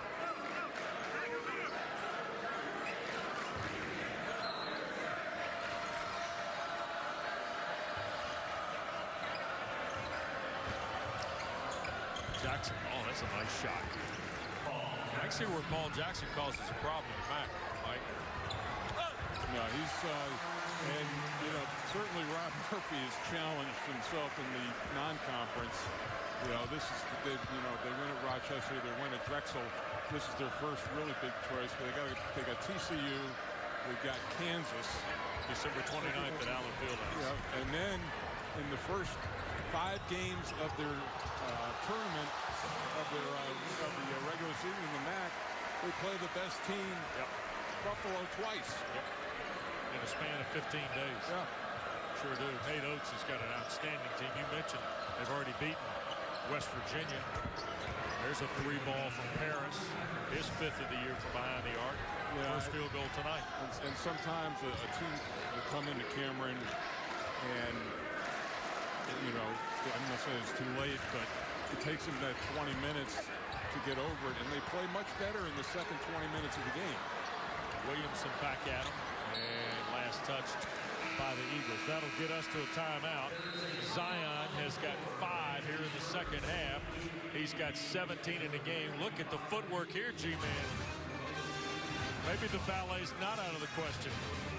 Jackson, oh, that's a nice shot. I can see where Paul Jackson causes a problem in the back, Mike. No, he's, uh, and, you know, certainly Rob Murphy has challenged himself in the non-conference. You know, this is, they, you know, they win at Rochester, they win at Drexel. This is their first really big choice, but they got they got T C U, they've got Kansas. December twenty-ninth at Allen Fieldhouse. Yeah, and then in the first five games of their uh, tournament, of their uh, of the uh, regular season in the M A C, they play the best team, Yep. Buffalo, twice. Yep. In a span of fifteen days. Yeah. Sure do. Nate Oates has got an outstanding team. You mentioned they've already beaten West Virginia. There's a three ball from Paris. His fifth of the year from behind the arc. Yeah. First field goal tonight. And, and sometimes a, a team will come into Cameron and, you know, I'm not saying it's too late, but it takes them that twenty minutes to get over it, and they play much better in the second twenty minutes of the game. Williamson back at him, and last touched by the Eagles. That'll get us to a timeout. Zion has got five here in the second half. He's got seventeen in the game. Look at the footwork here, G-Man. Maybe the ballet's not out of the question.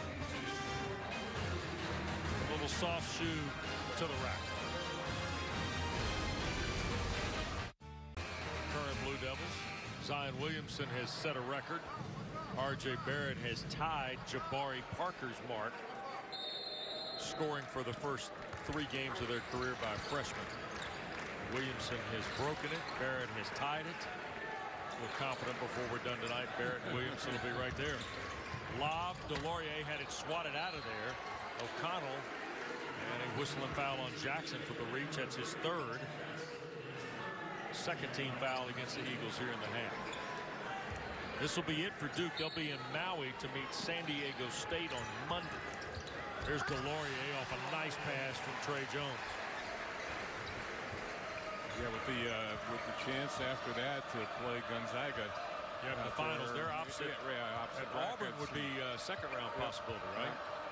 A little soft shoe to the rack. Current Blue Devils. Zion Williamson has set a record. R J Barrett has tied Jabari Parker's mark, scoring for the first three games of their career by freshmen. Williamson has broken it. Barrett has tied it. We're confident before we're done tonight, Barrett and Williamson will be right there. Lob, Delorier had it swatted out of there. O'Connell, and a whistling foul on Jackson for the reach. That's his third. Second team foul against the Eagles here in the half. This will be it for Duke. They'll be in Maui to meet San Diego State on Monday. Here's Delorier off a nice pass from Trey Jones. Yeah, with the uh, with the chance after that to play Gonzaga. Yeah, in the finals, they're opposite. Yeah, yeah, opposite and Auburn would be a second round yeah. possibility, right?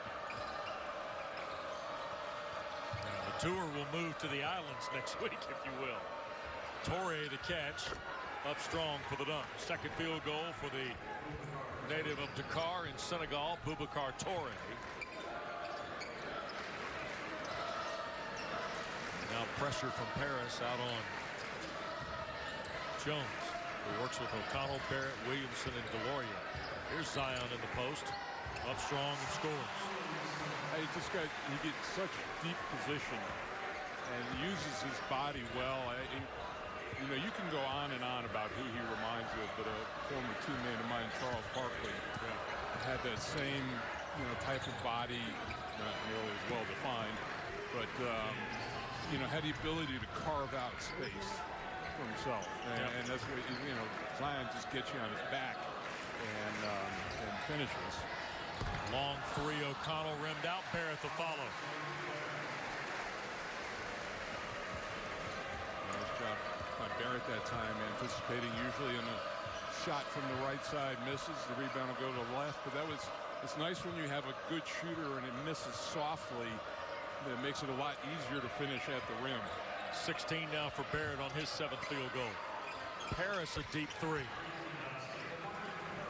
Yeah. Now, the tour will move to the islands next week, if you will. Touré the catch, up strong for the dunk. Second field goal for the native of Dakar in Senegal, Boubacar Touré. Now pressure from Paris out on Jones, who works with O'Connell, Barrett, Williamson, and Delorier. Here's Zion in the post, up strong and scores. He just got he gets such deep position and uses his body well. I, he, you know, you can go on and on about who he reminds you of, but a former teammate of mine, Charles Barkley, yeah, had that same, you know, type of body, not nearly as well defined, but um, you know, had the ability to carve out space for himself, and, yep. and that's what you know. Zion just gets you on his back and um, and finishes. Long three, O'Connell rimmed out. Barrett the follow. Nice job by Barrett that time, anticipating usually in a shot from the right side, misses. The rebound will go to the left, but that was it's nice when you have a good shooter and it misses softly. That makes it a lot easier to finish at the rim. sixteen now for Barrett on his seventh field goal. Paris a deep three.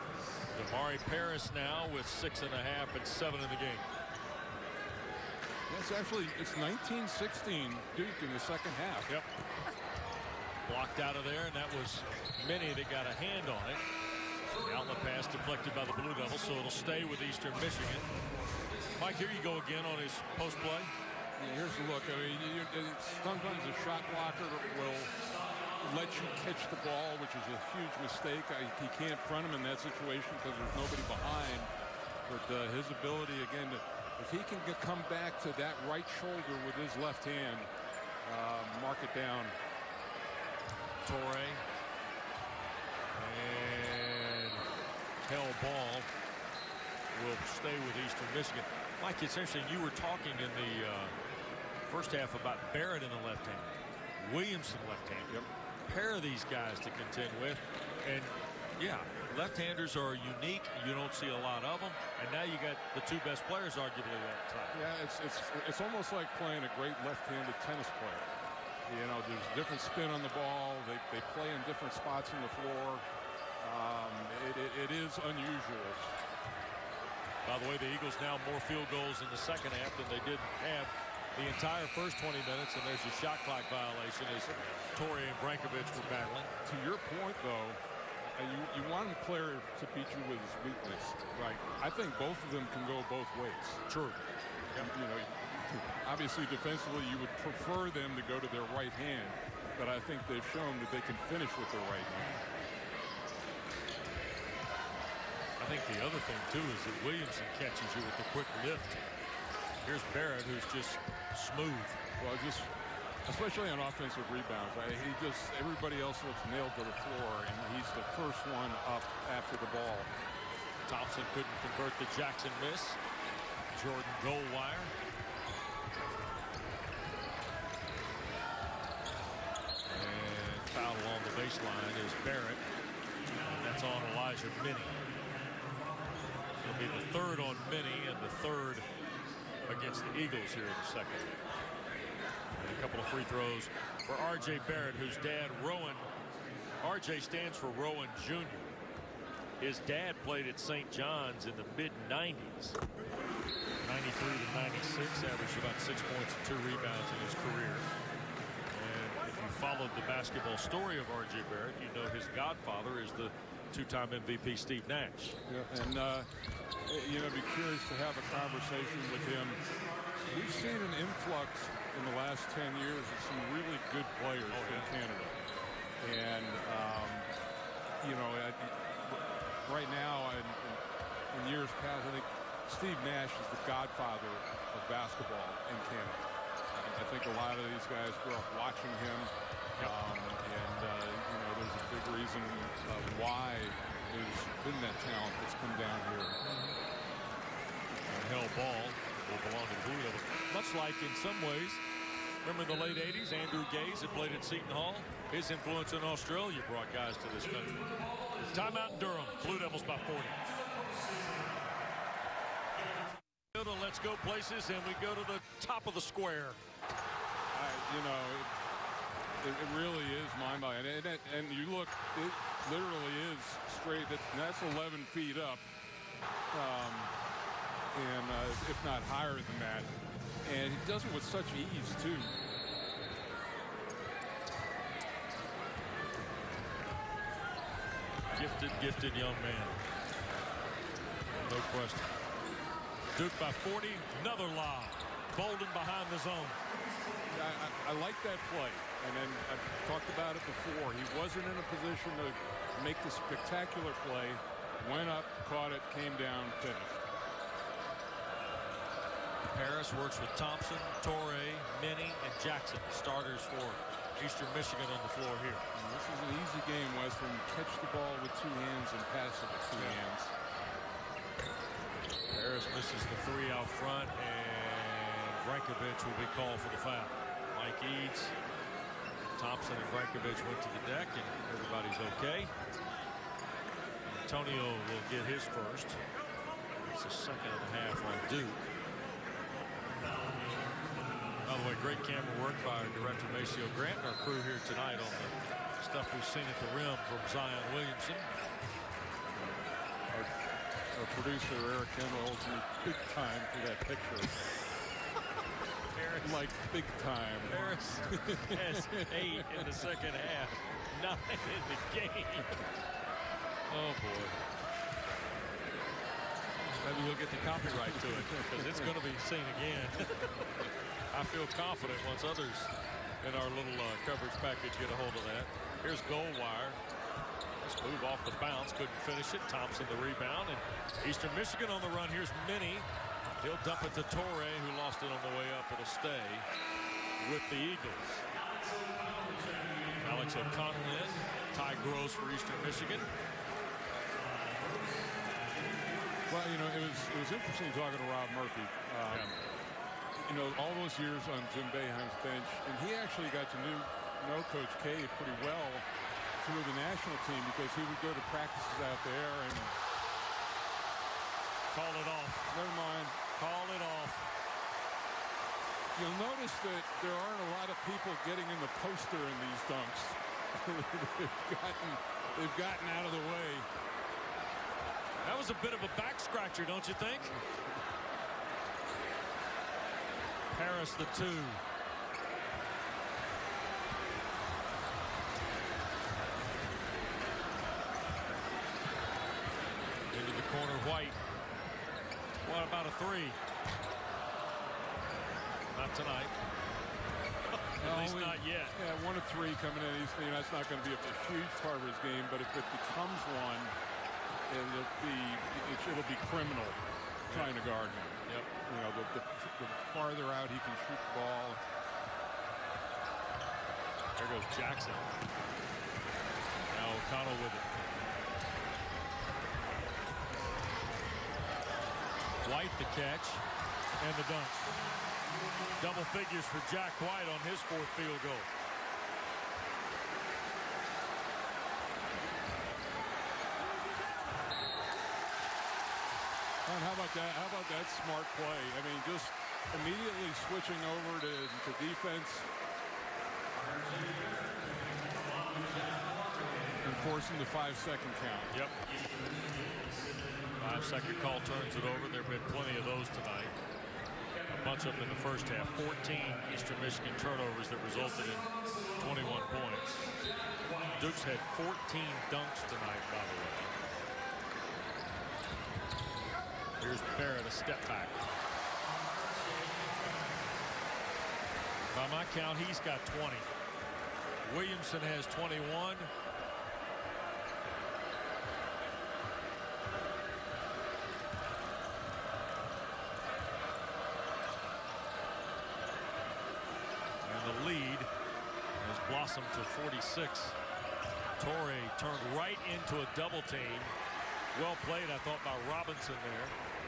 Damari Paris now with six and a half and seven in the game. Yeah, It's actually, it's nineteen sixteen Duke in the second half. Yep. Blocked out of there, and that was Minnie that got a hand on it. The outlet pass deflected by the Blue Devils, so it'll stay with Eastern Michigan. Mike, here you go again on his post play. Yeah, here's the look. I mean, you, it's, sometimes a shot blocker will let you catch the ball, which is a huge mistake. I, he can't front him in that situation because there's nobody behind. But uh, his ability, again, to, if he can get, come back to that right shoulder with his left hand, uh, mark it down. Torrey. And hell ball will stay with Eastern Michigan. Mike, it's interesting. You were talking in the uh, first half about Barrett in the left hand, Williamson left hand. Yep. Pair of these guys to contend with, and yeah, left-handers are unique. You don't see a lot of them, and now you got the two best players arguably that time. Yeah, it's it's it's almost like playing a great left-handed tennis player. You know, there's different spin on the ball. They they play in different spots on the floor. Um, it, it it is unusual. By the way, the Eagles now more field goals in the second half than they did have the entire first twenty minutes, and there's a shot clock violation as Torrey and Brankovic were battling. To your point, though, uh, you, you want a player to beat you with his weakness. Right. I think both of them can go both ways. True. Yep. You know, obviously defensively you would prefer them to go to their right hand, but I think they've shown that they can finish with their right hand. I think the other thing, too, is that Williamson catches you with the quick lift. Here's Barrett, who's just smooth. Well, just especially on offensive rebounds, I, he just everybody else looks nailed to the floor, and he's the first one up after the ball. Thompson couldn't convert the Jackson miss. Jordan Goldwire. And foul along the baseline is Barrett. And that's on Elijah Minnie. It'll be the third on Minnie and the third against the Eagles here in the second. And a couple of free throws for R J Barrett, whose dad, Rowan. R J stands for Rowan Junior His dad played at Saint John's in the mid nineties. ninety-three to ninety-six, averaged about six points and two rebounds in his career. And if you followed the basketball story of R J Barrett, you know his godfather is the two-time M V P Steve Nash. Yeah, and uh, you know, be curious to have a conversation with him. We've seen an influx in the last ten years of some really good players oh, yeah. in Canada. And, um, you know, I, right now, in, in years past, I think Steve Nash is the godfather of basketball in Canada. I think a lot of these guys grew up watching him. Yep. Um, and, uh, you know, there's a big reason uh, why there's been that talent that's come down here. And hell ball will belong to the Blue Devils. Much like in some ways, remember in the late eighties, Andrew Gaze had played at Seton Hall. His influence in Australia brought guys to this country. Timeout in Durham. Blue Devils by forty. Go to Let's Go Places, and we go to the top of the square. I, you know, it, it really is mind-boggling. And, and, and you look, it literally is straight. That, that's eleven feet up, um, and uh, if not higher than that. And he does it with such ease, too. Gifted, gifted young man. No question. Duke by forty. Another lob. Bolden behind the zone. I, I, I like that play. And then I've talked about it before. He wasn't in a position to make the spectacular play. Went up, caught it, came down, finished. Paris works with Thompson, Torrey, Minnie, and Jackson. Starters for Eastern Michigan on the floor here. And this is an easy game, Wes, when you catch the ball with two hands and pass it with two yeah. hands. Paris misses the three out front, and Brankovic will be called for the foul. Mike Eads, Thompson, and Brankovic went to the deck, and everybody's okay. Antonio will get his first. It's the second and a half on Duke. By the way, great camera work by our director, Maceo Grant, and our crew here tonight on the stuff we've seen at the rim from Zion Williamson. Our, our producer, Eric Kendall, holds me big time for that picture. Harris. Like big time. Harris has eight in the second half. Nine in the game. Oh, boy. Maybe we'll get the copyright to it because it's going to be seen again. I feel confident once others in our little uh, coverage package get a hold of that. Here's Goldwire. Let's move off the bounce. Couldn't finish it. Thompson the rebound. And Eastern Michigan on the run. Here's Minnie. He'll dump it to Torrey, who lost it on the way up. It'll stay with the Eagles. Alex O'Connell in. Ty Gross for Eastern Michigan. Well, you know, it was it was interesting talking to Rob Murphy. Um, Yeah. You know, all those years on Jim Boeheim's bench, and he actually got to know, know Coach K pretty well through the national team because he would go to practices out there and Call it off. never mind. Call it off. You'll notice that there aren't a lot of people getting in the poster in these dunks. they've gotten they've gotten out of the way. That was a bit of a back scratcher, don't you think? Harris the two. Into the corner, White. What about a three? Not tonight. At No, least we- not yet. Yeah, one of three coming in. He's thinking that's not going to be a, a huge part of his game, but if it becomes one, it'll be it, it'll be criminal trying to guard him. Yep. You know, the, the, the farther out he can shoot the ball. There goes Jackson. Now O'Connell with it. White the catch and the dunk. Double figures for Jack White on his fourth field goal. And how about that? How about that smart play? I mean, just immediately switching over to, to defense and forcing the five-second count. Yep. Five-second call turns it over. There have been plenty of those tonight. A bunch of them in the first half. fourteen Eastern Michigan turnovers that resulted in twenty-one points. Duke's had fourteen dunks tonight, by the way. Here's Barrett, a step back. By my count, he's got twenty. Williamson has twenty-one. And the lead has blossomed to forty-six. Torrey turned right into a double team. Well played, I thought, by Robinson there.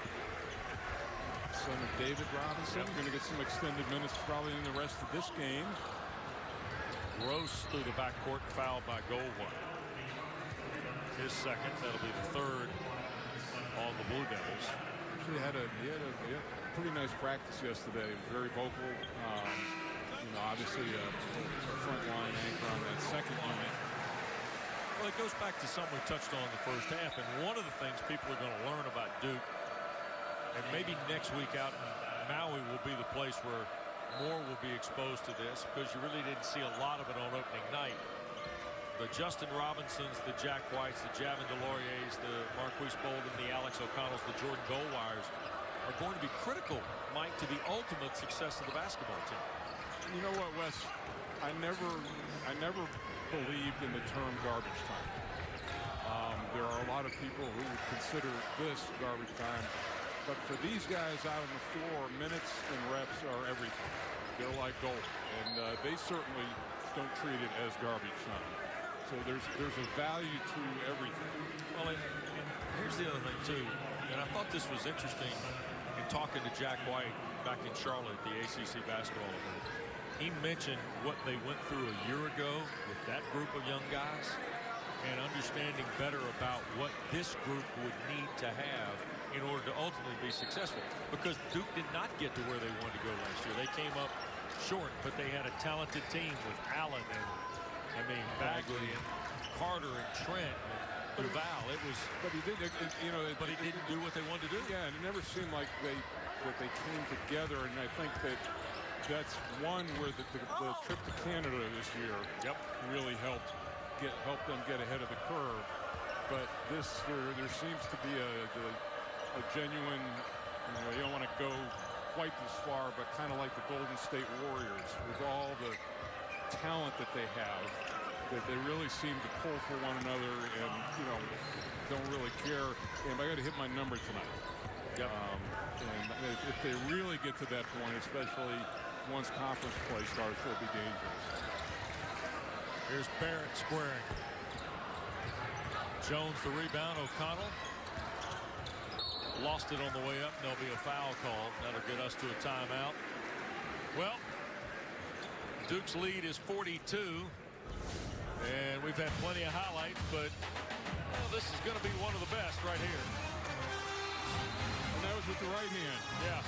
Son of David Robinson. Yep. Going to get some extended minutes probably in the rest of this game. Gross through the backcourt, fouled by Goldwire. His second, that'll be the third on the Blue Devils. Actually had a he had a, he had a pretty nice practice yesterday. Very vocal. Um, you know, obviously a, a front line anchor on that second unit. Well, it goes back to something we touched on in the first half, and one of the things people are going to learn about Duke, and maybe next week out in Maui will be the place where more will be exposed to this, because you really didn't see a lot of it on opening night. The Justin Robinsons, the Jack Whites, the Javin DeLauriers, the Marquise Bolden, the Alex O'Connells, the Jordan Goldwires are going to be critical, Mike, to the ultimate success of the basketball team. You know what, Wes? I never, I never believed in the term garbage time. Um, there are a lot of people who would consider this garbage time, but for these guys out on the floor, minutes and reps are everything. They're like gold, and uh, they certainly don't treat it as garbage time. So there's there's a value to everything. Well, and, and here's the other thing too, and I thought this was interesting in talking to Jack White back in Charlotte at the A C C basketball event. He mentioned what they went through a year ago with that group of young guys and understanding better about what this group would need to have in order to ultimately be successful. Because Duke did not get to where they wanted to go last year. They came up short, but they had a talented team with Allen and, I mean, Bagley and Carter and Trent and Duval. It was, But he did, it, it, you know. It, but he it, didn't do what they wanted to do. Yeah, and it never seemed like they that they came together, and I think that that's one where the, the, the trip to Canada this year Yep. really helped get help them get ahead of the curve. But this, there, there seems to be a, a, a genuine, you know, you don't want to go quite this far, but kind of like the Golden State Warriors with all the talent that they have, that they really seem to pull for one another and, you know, don't really care. And I got to hit my number tonight. Yep. Um, and if they really get to that point, especially once conference play starts, they'll be dangerous. Here's Barrett squaring. Jones the rebound. O'Connell lost it on the way up. There'll be a foul call. That'll get us to a timeout. Well, Duke's lead is forty-two. And we've had plenty of highlights, but well, this is going to be one of the best right here. And that was with the right hand. Yeah.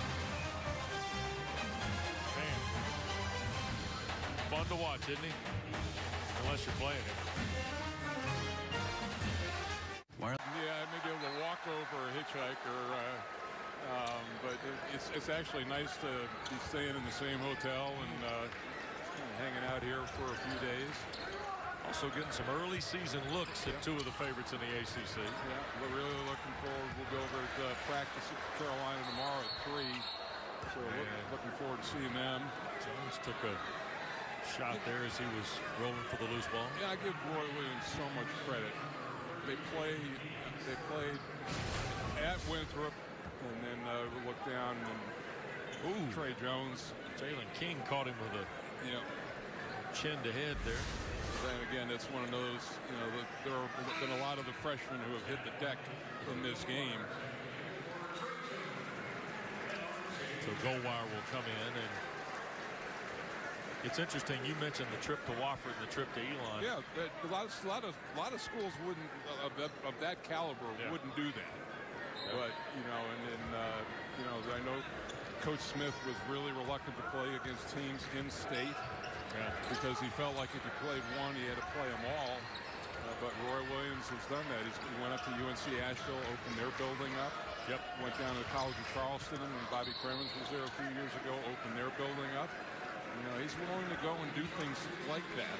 Man. Fun to watch, isn't he? Unless you're playing him. Yeah, maybe able to walk over a hitchhiker, uh, um, but it, it's it's actually nice to be staying in the same hotel and uh, hanging out here for a few days. Also getting some early season looks at Yep. two of the favorites in the A C C. Yeah, we're really looking forward. We'll go over to uh, practice at Carolina tomorrow at three. So look, looking forward to seeing them. Jones took a shot there as he was rolling for the loose ball. Yeah, I give Roy Williams so much credit. They played, they played at Winthrop, and then uh, we look down and ooh, Trey Jones. Jalen King caught him with a Yeah. chin to head there. And again, it's one of those, you know, the, there have been a lot of the freshmen who have hit the deck in this game. So Goldwire will come in, and it's interesting. You mentioned the trip to Wofford and the trip to Elon. Yeah, but a lot, of, a lot of, a lot of schools wouldn't of that, of that caliber Yeah. wouldn't do that. Yep. But you know, and then uh, you know, I know Coach Smith was really reluctant to play against teams in state. Yeah. Because he felt like if he played one, he had to play them all. Uh, but Roy Williams has done that. He's, he went up to U N C Asheville, opened their building up. Yep. Went down to the College of Charleston, and Bobby Cremins was there a few years ago, opened their building up. You know, he's willing to go and do things like that.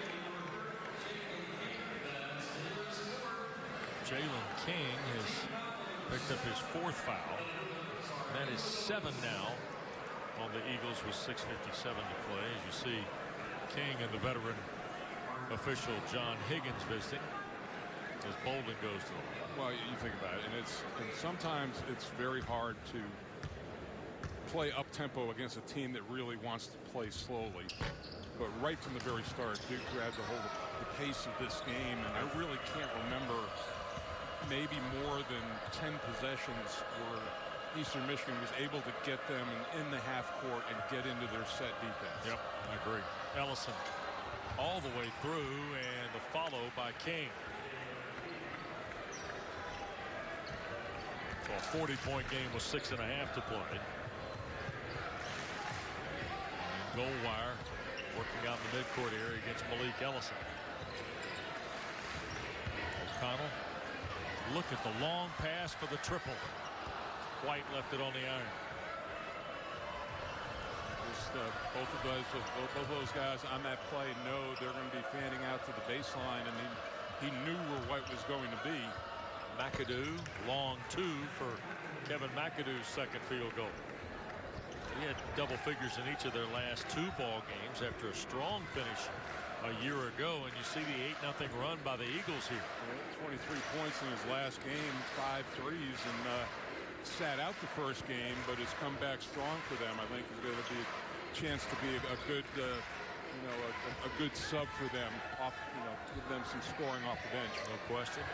Jalen King has picked up his fourth foul. That is seven now on the Eagles with six fifty-seven to play. As you see, King and the veteran official John Higgins visiting as Bolden goes to the line. Well, you think about it, and it's and sometimes it's very hard to play up tempo against a team that really wants to play slowly. But right from the very start, Duke grabbed the whole the pace of this game, and I really can't remember maybe more than ten possessions where Eastern Michigan was able to get them in, in the half court and get into their set defense. Yep, I agree. Ellison all the way through, and the follow by King. So a forty point game with six and a half to play. And Goldwire working out in the midcourt area against Malik Ellison. O'Connell, look at the long pass for the triple. White left it on the iron. Just, uh, both of those, both, both of those guys on that play know they're going to be fanning out to the baseline, and he, he knew where White was going to be. McAdoo, long two for Kevin McAdoo's second field goal. He had double figures in each of their last two ball games after a strong finish a year ago, and you see the eight nothing run by the Eagles here. twenty-three points in his last game, five threes, and uh, sat out the first game, but has come back strong for them. I think it's going to be a chance to be a, a good, uh, you know, a, a good sub for them. Off, you know, give them some scoring off the bench. No question.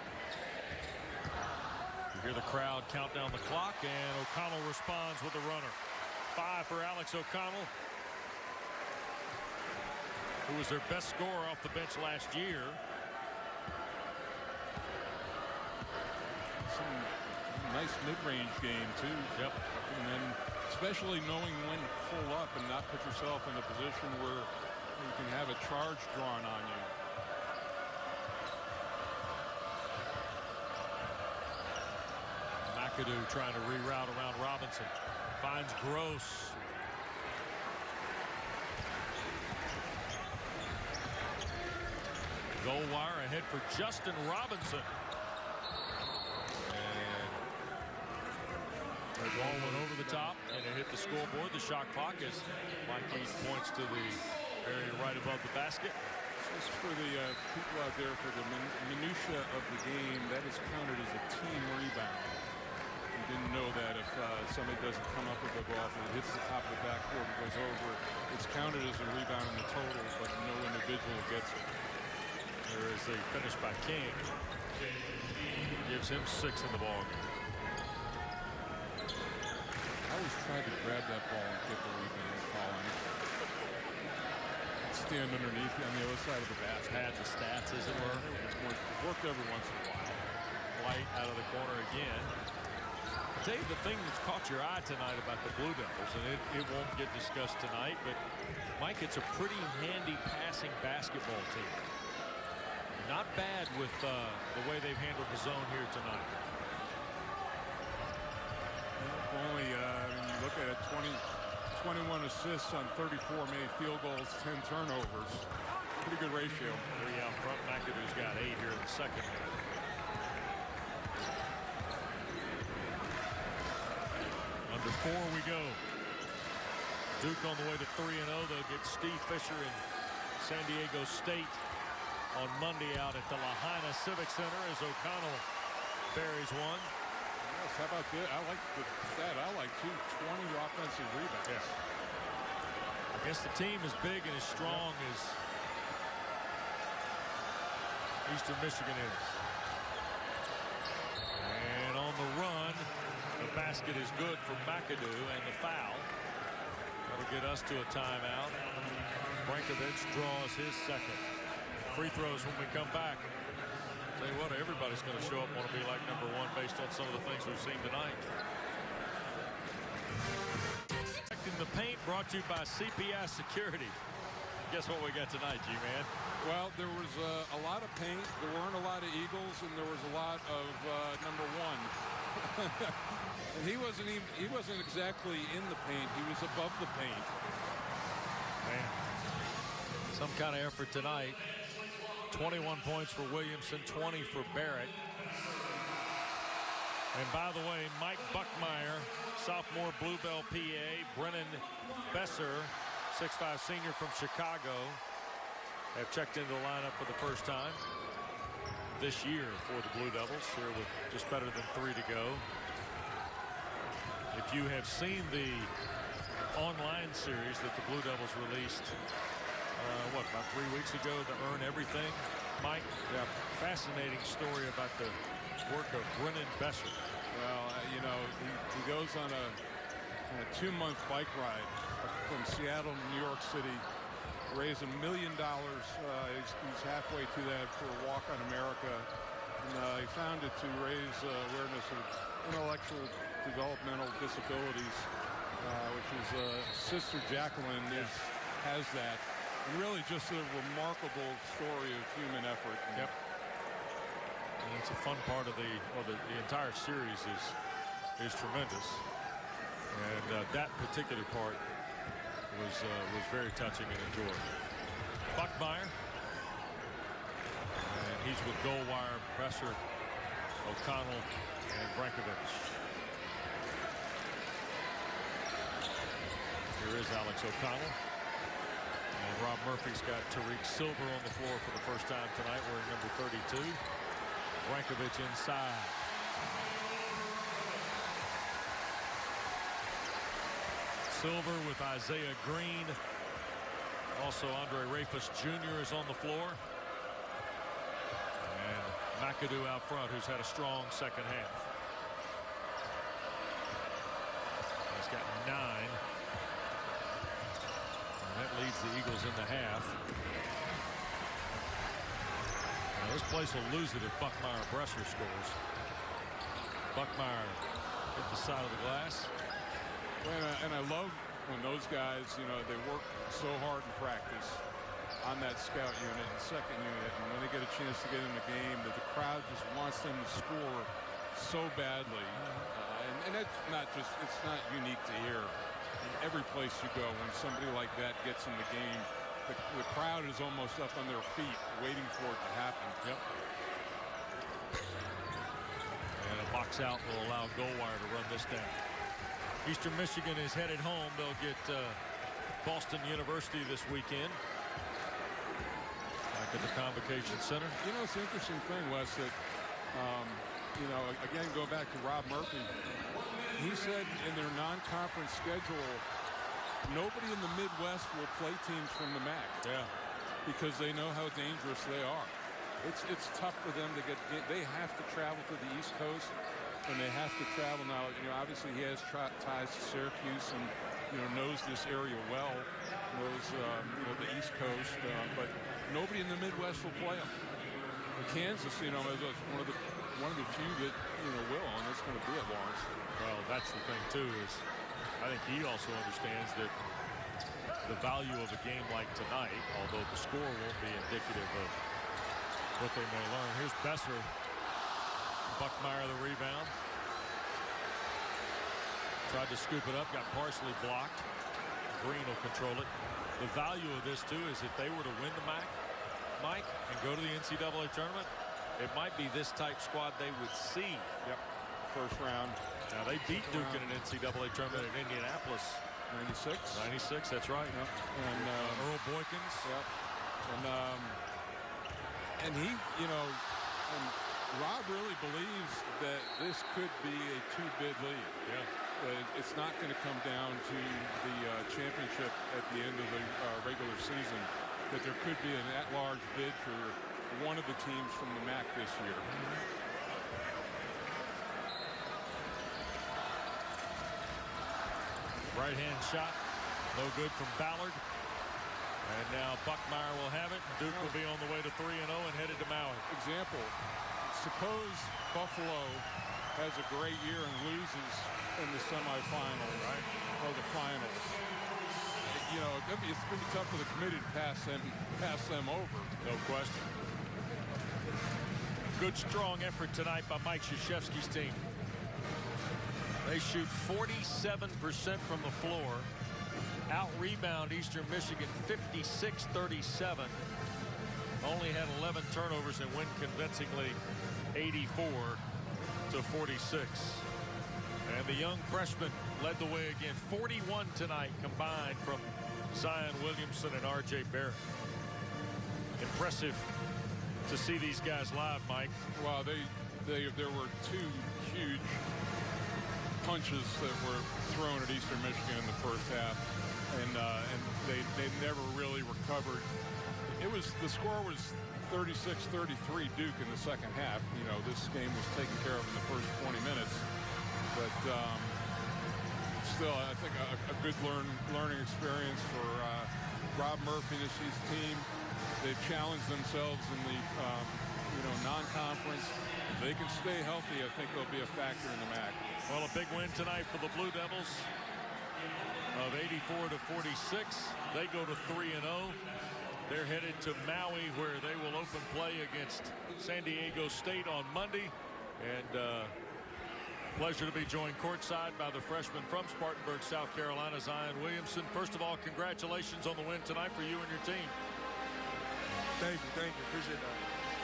You hear the crowd count down the clock, and O'Connell responds with a runner. Five for Alex O'Connell, who was their best scorer off the bench last year. Some nice mid-range game too. Yep. And then especially knowing when to pull up and not put yourself in a position where you can have a charge drawn on you. McAdoo trying to reroute around Robinson. Finds Gross. Goal wire ahead for Justin Robinson. And the ball went over the top and it hit the scoreboard. The shot clock as Mike East points to the area right above the basket. Just for the uh, people out there, for the min minutia of the game, that is counted as a team rebound. You didn't know that if uh, somebody doesn't come up with the ball and it hits the top of the backboard and goes over, it's counted as a rebound in the total, but no individual gets it. There is a finish by King. Gives him six in the ball game. I always tried to grab that ball and get the rebound and call on it. Stand underneath on the other side of the basket. Had the stats, as it were. It's worked, worked every once in a while. White out of the corner again. I'll tell you the thing that's caught your eye tonight about the Blue Devils, and it, it won't get discussed tonight, but Mike, it's a pretty handy passing basketball team. Not bad with uh, the way they've handled the zone here tonight. Only, uh, when you look at it, twenty, twenty-one assists on thirty-four made field goals, ten turnovers. Pretty good ratio. Three out front. McAdoo's got eight here in the second. Under four we go. Duke on the way to three and oh. They'll get Steve Fisher and San Diego State on Monday out at the Lahaina Civic Center as O'Connell buries one. Yes, how about that? I like the stat. I like two twenty offensive rebounds. Yes. I guess the team is big and as strong as Eastern Michigan is. And on the run, the basket is good for McAdoo, and the foul. That'll get us to a timeout. Brankovich draws his second. Free throws when we come back. Tell you what, everybody's going to show up want to be like number one based on some of the things we've seen tonight. In the paint, brought to you by C P I Security. Guess what we got tonight, G-Man? Well, there was uh, a lot of paint. There weren't a lot of Eagles, and there was a lot of uh, number one. And he wasn't even, he wasn't exactly in the paint. He was above the paint. Man, some kind of effort tonight. twenty-one points for Williamson, twenty for Barrett. And by the way, Mike Buckmeyer, sophomore Bluebell P A, Brennan Besser, six five senior from Chicago, have checked into the lineup for the first time this year for the Blue Devils, here with just better than three to go. If you have seen the online series that the Blue Devils released, uh, what, about three weeks ago, to Earn Everything, Mike, yeah, fascinating story about the work of Brennan Besser. Well, uh, you know, he, he goes on a, on a two-month bike ride from Seattle to New York City, raise a million dollars. Uh, he's, he's halfway to that for Walk on America. And uh, he found it to raise uh, awareness of intellectual developmental disabilities, uh, which is uh, Sister Jacqueline is, has that. And really just a remarkable story of human effort. Yep. And it's a fun part of the, well, the, the entire series is is tremendous. And uh, that particular part was uh, was very touching and enjoyed. Buckmeyer. And he's with Goldwire, Besser, O'Connell, and Brankovich. Here is Alex O'Connell. And Rob Murphy's got Tariq Silver on the floor for the first time tonight, wearing number thirty-two. Brankovich inside. Silver with Isaiah Green. Also Andre Rafus Junior is on the floor. And McAdoo out front, who's had a strong second half. He's got nine. And that leads the Eagles in the half. Now this place will lose it if Buckmeyer Bresser scores. Buckmeyer hit the side of the glass. And I, and I love when those guys, you know, they work so hard in practice on that scout unit and second unit, and when they get a chance to get in the game, that the crowd just wants them to score so badly. Uh, and, and that's not just, it's not unique to here. In every place you go, when somebody like that gets in the game, the, the crowd is almost up on their feet waiting for it to happen. Yep. And a box out will allow Goldwire to run this down. Eastern Michigan is headed home. They'll get uh, Boston University this weekend. Back at the Convocation Center. You know, it's an interesting thing, Wes, that, um, you know, again, go back to Rob Murphy. He said in their non-conference schedule, nobody in the Midwest will play teams from the M A C. Yeah. Because they know how dangerous they are. It's it's tough for them to get. They have to travel to the East Coast, and they have to travel now. You know, obviously he has ties to Syracuse, and you know knows this area well, knows um, you know the East Coast. Uh, but nobody in the Midwest will play them. Kansas, you know, is one of the one of the few that you know will, and it's going to be at Lawrence. Well, that's the thing too. Is I think he also understands that the value of a game like tonight, although the score won't be indicative of what they may learn. Here's Besser. Buckmeyer the rebound. Tried to scoop it up, got partially blocked. Green will control it. The value of this too is if they were to win the M A C, Mike, and go to the N C double A tournament, it might be this type squad they would see. Yep. First round. Now they beat Duke in an N C double A tournament in Indianapolis. ninety-six. ninety-six, that's right. Yep. And uh, uh, Earl Boykins. Yep. And um, and he, you know, and Rob really believes that this could be a two-bid lead. Yeah. Uh, it's not going to come down to the uh, championship at the end of the uh, regular season. That there could be an at-large bid for one of the teams from the M A C this year. Right-hand shot, no good from Ballard. And now Buckmeyer will have it. Duke will be on the way to three and oh and headed to Maui. Example, suppose Buffalo has a great year and loses in the semifinals, right? Or the finals. You know, it's going to be tough for the committee to pass them, pass them over. No question. Good, strong effort tonight by Mike Krzyzewski's team. They shoot forty-seven percent from the floor. Out-rebound Eastern Michigan fifty-six thirty-seven. Only had eleven turnovers and win convincingly eighty-four to forty-six. And the young freshman led the way again. forty-one tonight combined from Zion Williamson and R J Barrett. Impressive to see these guys live, Mike. Well, they, they, there were two huge punches that were thrown at Eastern Michigan in the first half, and uh, and they they never really recovered. It was the score was thirty-six thirty-three Duke in the second half. You know, this game was taken care of in the first twenty minutes, but um, still, I think a, a good learn learning experience for uh, Rob Murphy and his team. They've challenged themselves in the um, you know non-conference. If they can stay healthy, I think they'll be a factor in the M A C. Well, a big win tonight for the Blue Devils of eighty-four to forty-six. They go to three and oh. They're headed to Maui, where they will open play against San Diego State on Monday. And uh, pleasure to be joined courtside by the freshman from Spartanburg, South Carolina, Zion Williamson. First of all, congratulations on the win tonight for you and your team. Thank you, thank you. Appreciate that.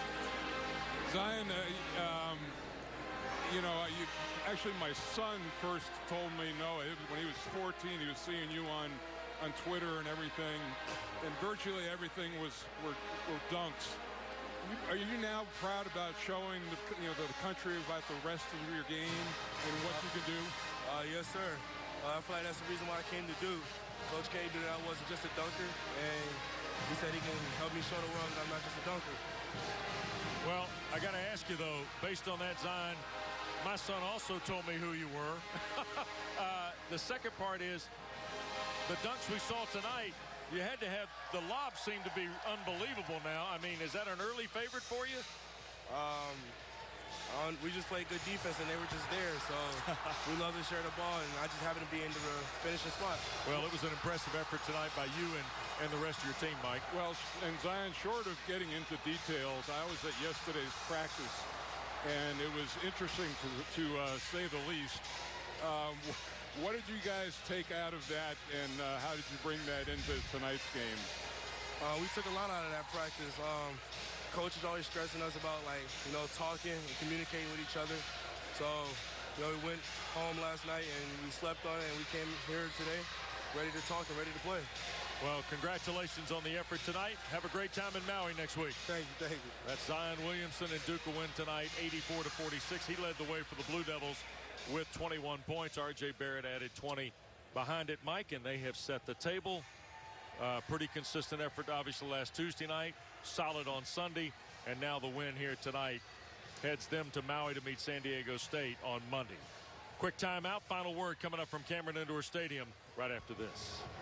Zion, uh, um, you know, you, actually my son first told me, no, it, when he was fourteen, he was seeing you on, on Twitter and everything, and virtually everything was were, were dunks. You, are you now proud about showing the, you know, the, the country about the rest of your game and what you can do? Uh, yes, sir. Uh, I feel like that's the reason why I came to Duke. Coach K knew that I wasn't just a dunker, and he said he can help me show the world that I'm not just a dunker. Well, I got to ask you, though, based on that, Zion, my son also told me who you were. uh, the second part is the dunks we saw tonight, you had to have the lob seem to be unbelievable now. I mean, is that an early favorite for you? Um, on, we just played good defense, and they were just there. So we love to share the ball, and I just happened to be in the finishing spot. Well, it was an impressive effort tonight by you and, and the rest of your team, Mike. Well, and Zion, short of getting into details, I was at yesterday's practice, and it was interesting to, to uh, say the least. Um, what did you guys take out of that, and uh, how did you bring that into tonight's game? Uh, we took a lot out of that practice. Um, coach is always stressing us about, like, you know, talking and communicating with each other. So, you know, we went home last night and we slept on it, and we came here today ready to talk and ready to play. Well, congratulations on the effort tonight. Have a great time in Maui next week. Thank you, thank you. That's Zion Williamson, and Duke will win tonight, eighty-four to forty-six. He led the way for the Blue Devils with twenty-one points. R J Barrett added twenty behind it, Mike, and they have set the table. Uh, pretty consistent effort, obviously, last Tuesday night. Solid on Sunday. And now the win here tonight heads them to Maui to meet San Diego State on Monday. Quick timeout. Final word coming up from Cameron Indoor Stadium right after this.